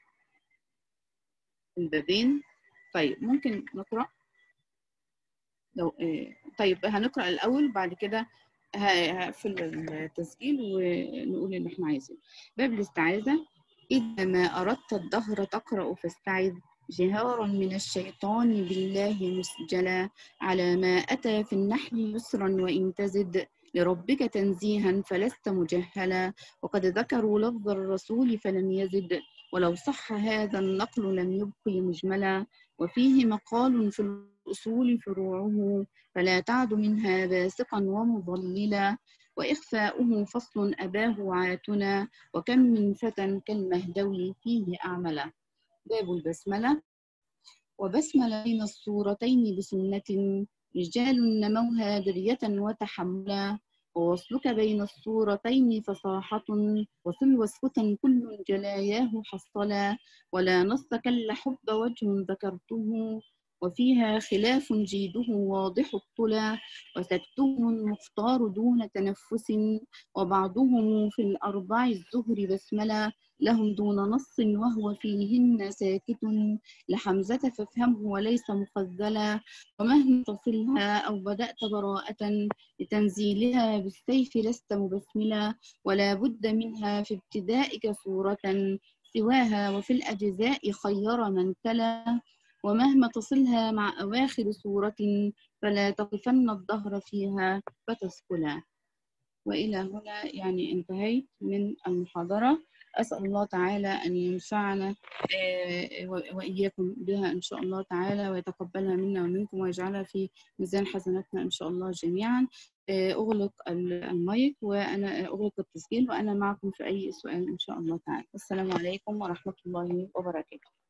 Speaker 1: البابين. طيب ممكن نقرأ لو طيب هنقرأ الأول، بعد كده هقفل التسجيل ونقول اللي احنا عايزينه. باب الاستعاذة. إذا ما أردت الدهر تقرأ فاستعذ جهارا من الشيطان بالله مسجلا، على ما أتى في النحل يسرا وإن تزد لربك تنزيها فلست مجهلا. وقد ذكروا لفظ الرسول فلم يزد، ولو صح هذا النقل لم يبقي مجملا. وفيه مقال في الأصول فروعه، فلا تعد منها باسقا ومضللا. وإخفاؤه فصل أباه عاتنا، وكم من فتى كالمهدوي فيه أعملا. باب البسملة. وبسمل بين الصورتين بسنة، رجال نموها درية وتحملا. ووصلك بين الصورتين فصاحة، وصل واسكتا كل جلاياه حصلا. ولا نص كل حب وجه ذكرته، وفيها خلاف جيده واضح الطلا. وسكتهم المختار دون تنفس، وبعضهم في الأربع الزهر بسملا. لهم دون نص وهو فيهن ساكت، لحمزة فافهمه وليس مخذلا. ومهما تصلها أو بدأت براءة، لتنزيلها بالسيف لست مبسملا. ولا بد منها في ابتدائك صورة سواها، وفي الأجزاء خير من تلا. ومهما تصلها مع أواخر صورة، فلا تقفن الظهر فيها فتسكلا. وإلى هنا يعني انتهيت من المحاضرة. أسأل الله تعالى أن ينفعنا وإياكم بها إن شاء الله تعالى، ويتقبلها منا ومنكم، ويجعلها في ميزان حسناتنا إن شاء الله جميعا. أغلق المايك وأنا أغلق التسجيل، وأنا معكم في أي سؤال إن شاء الله تعالى. السلام عليكم ورحمة الله وبركاته.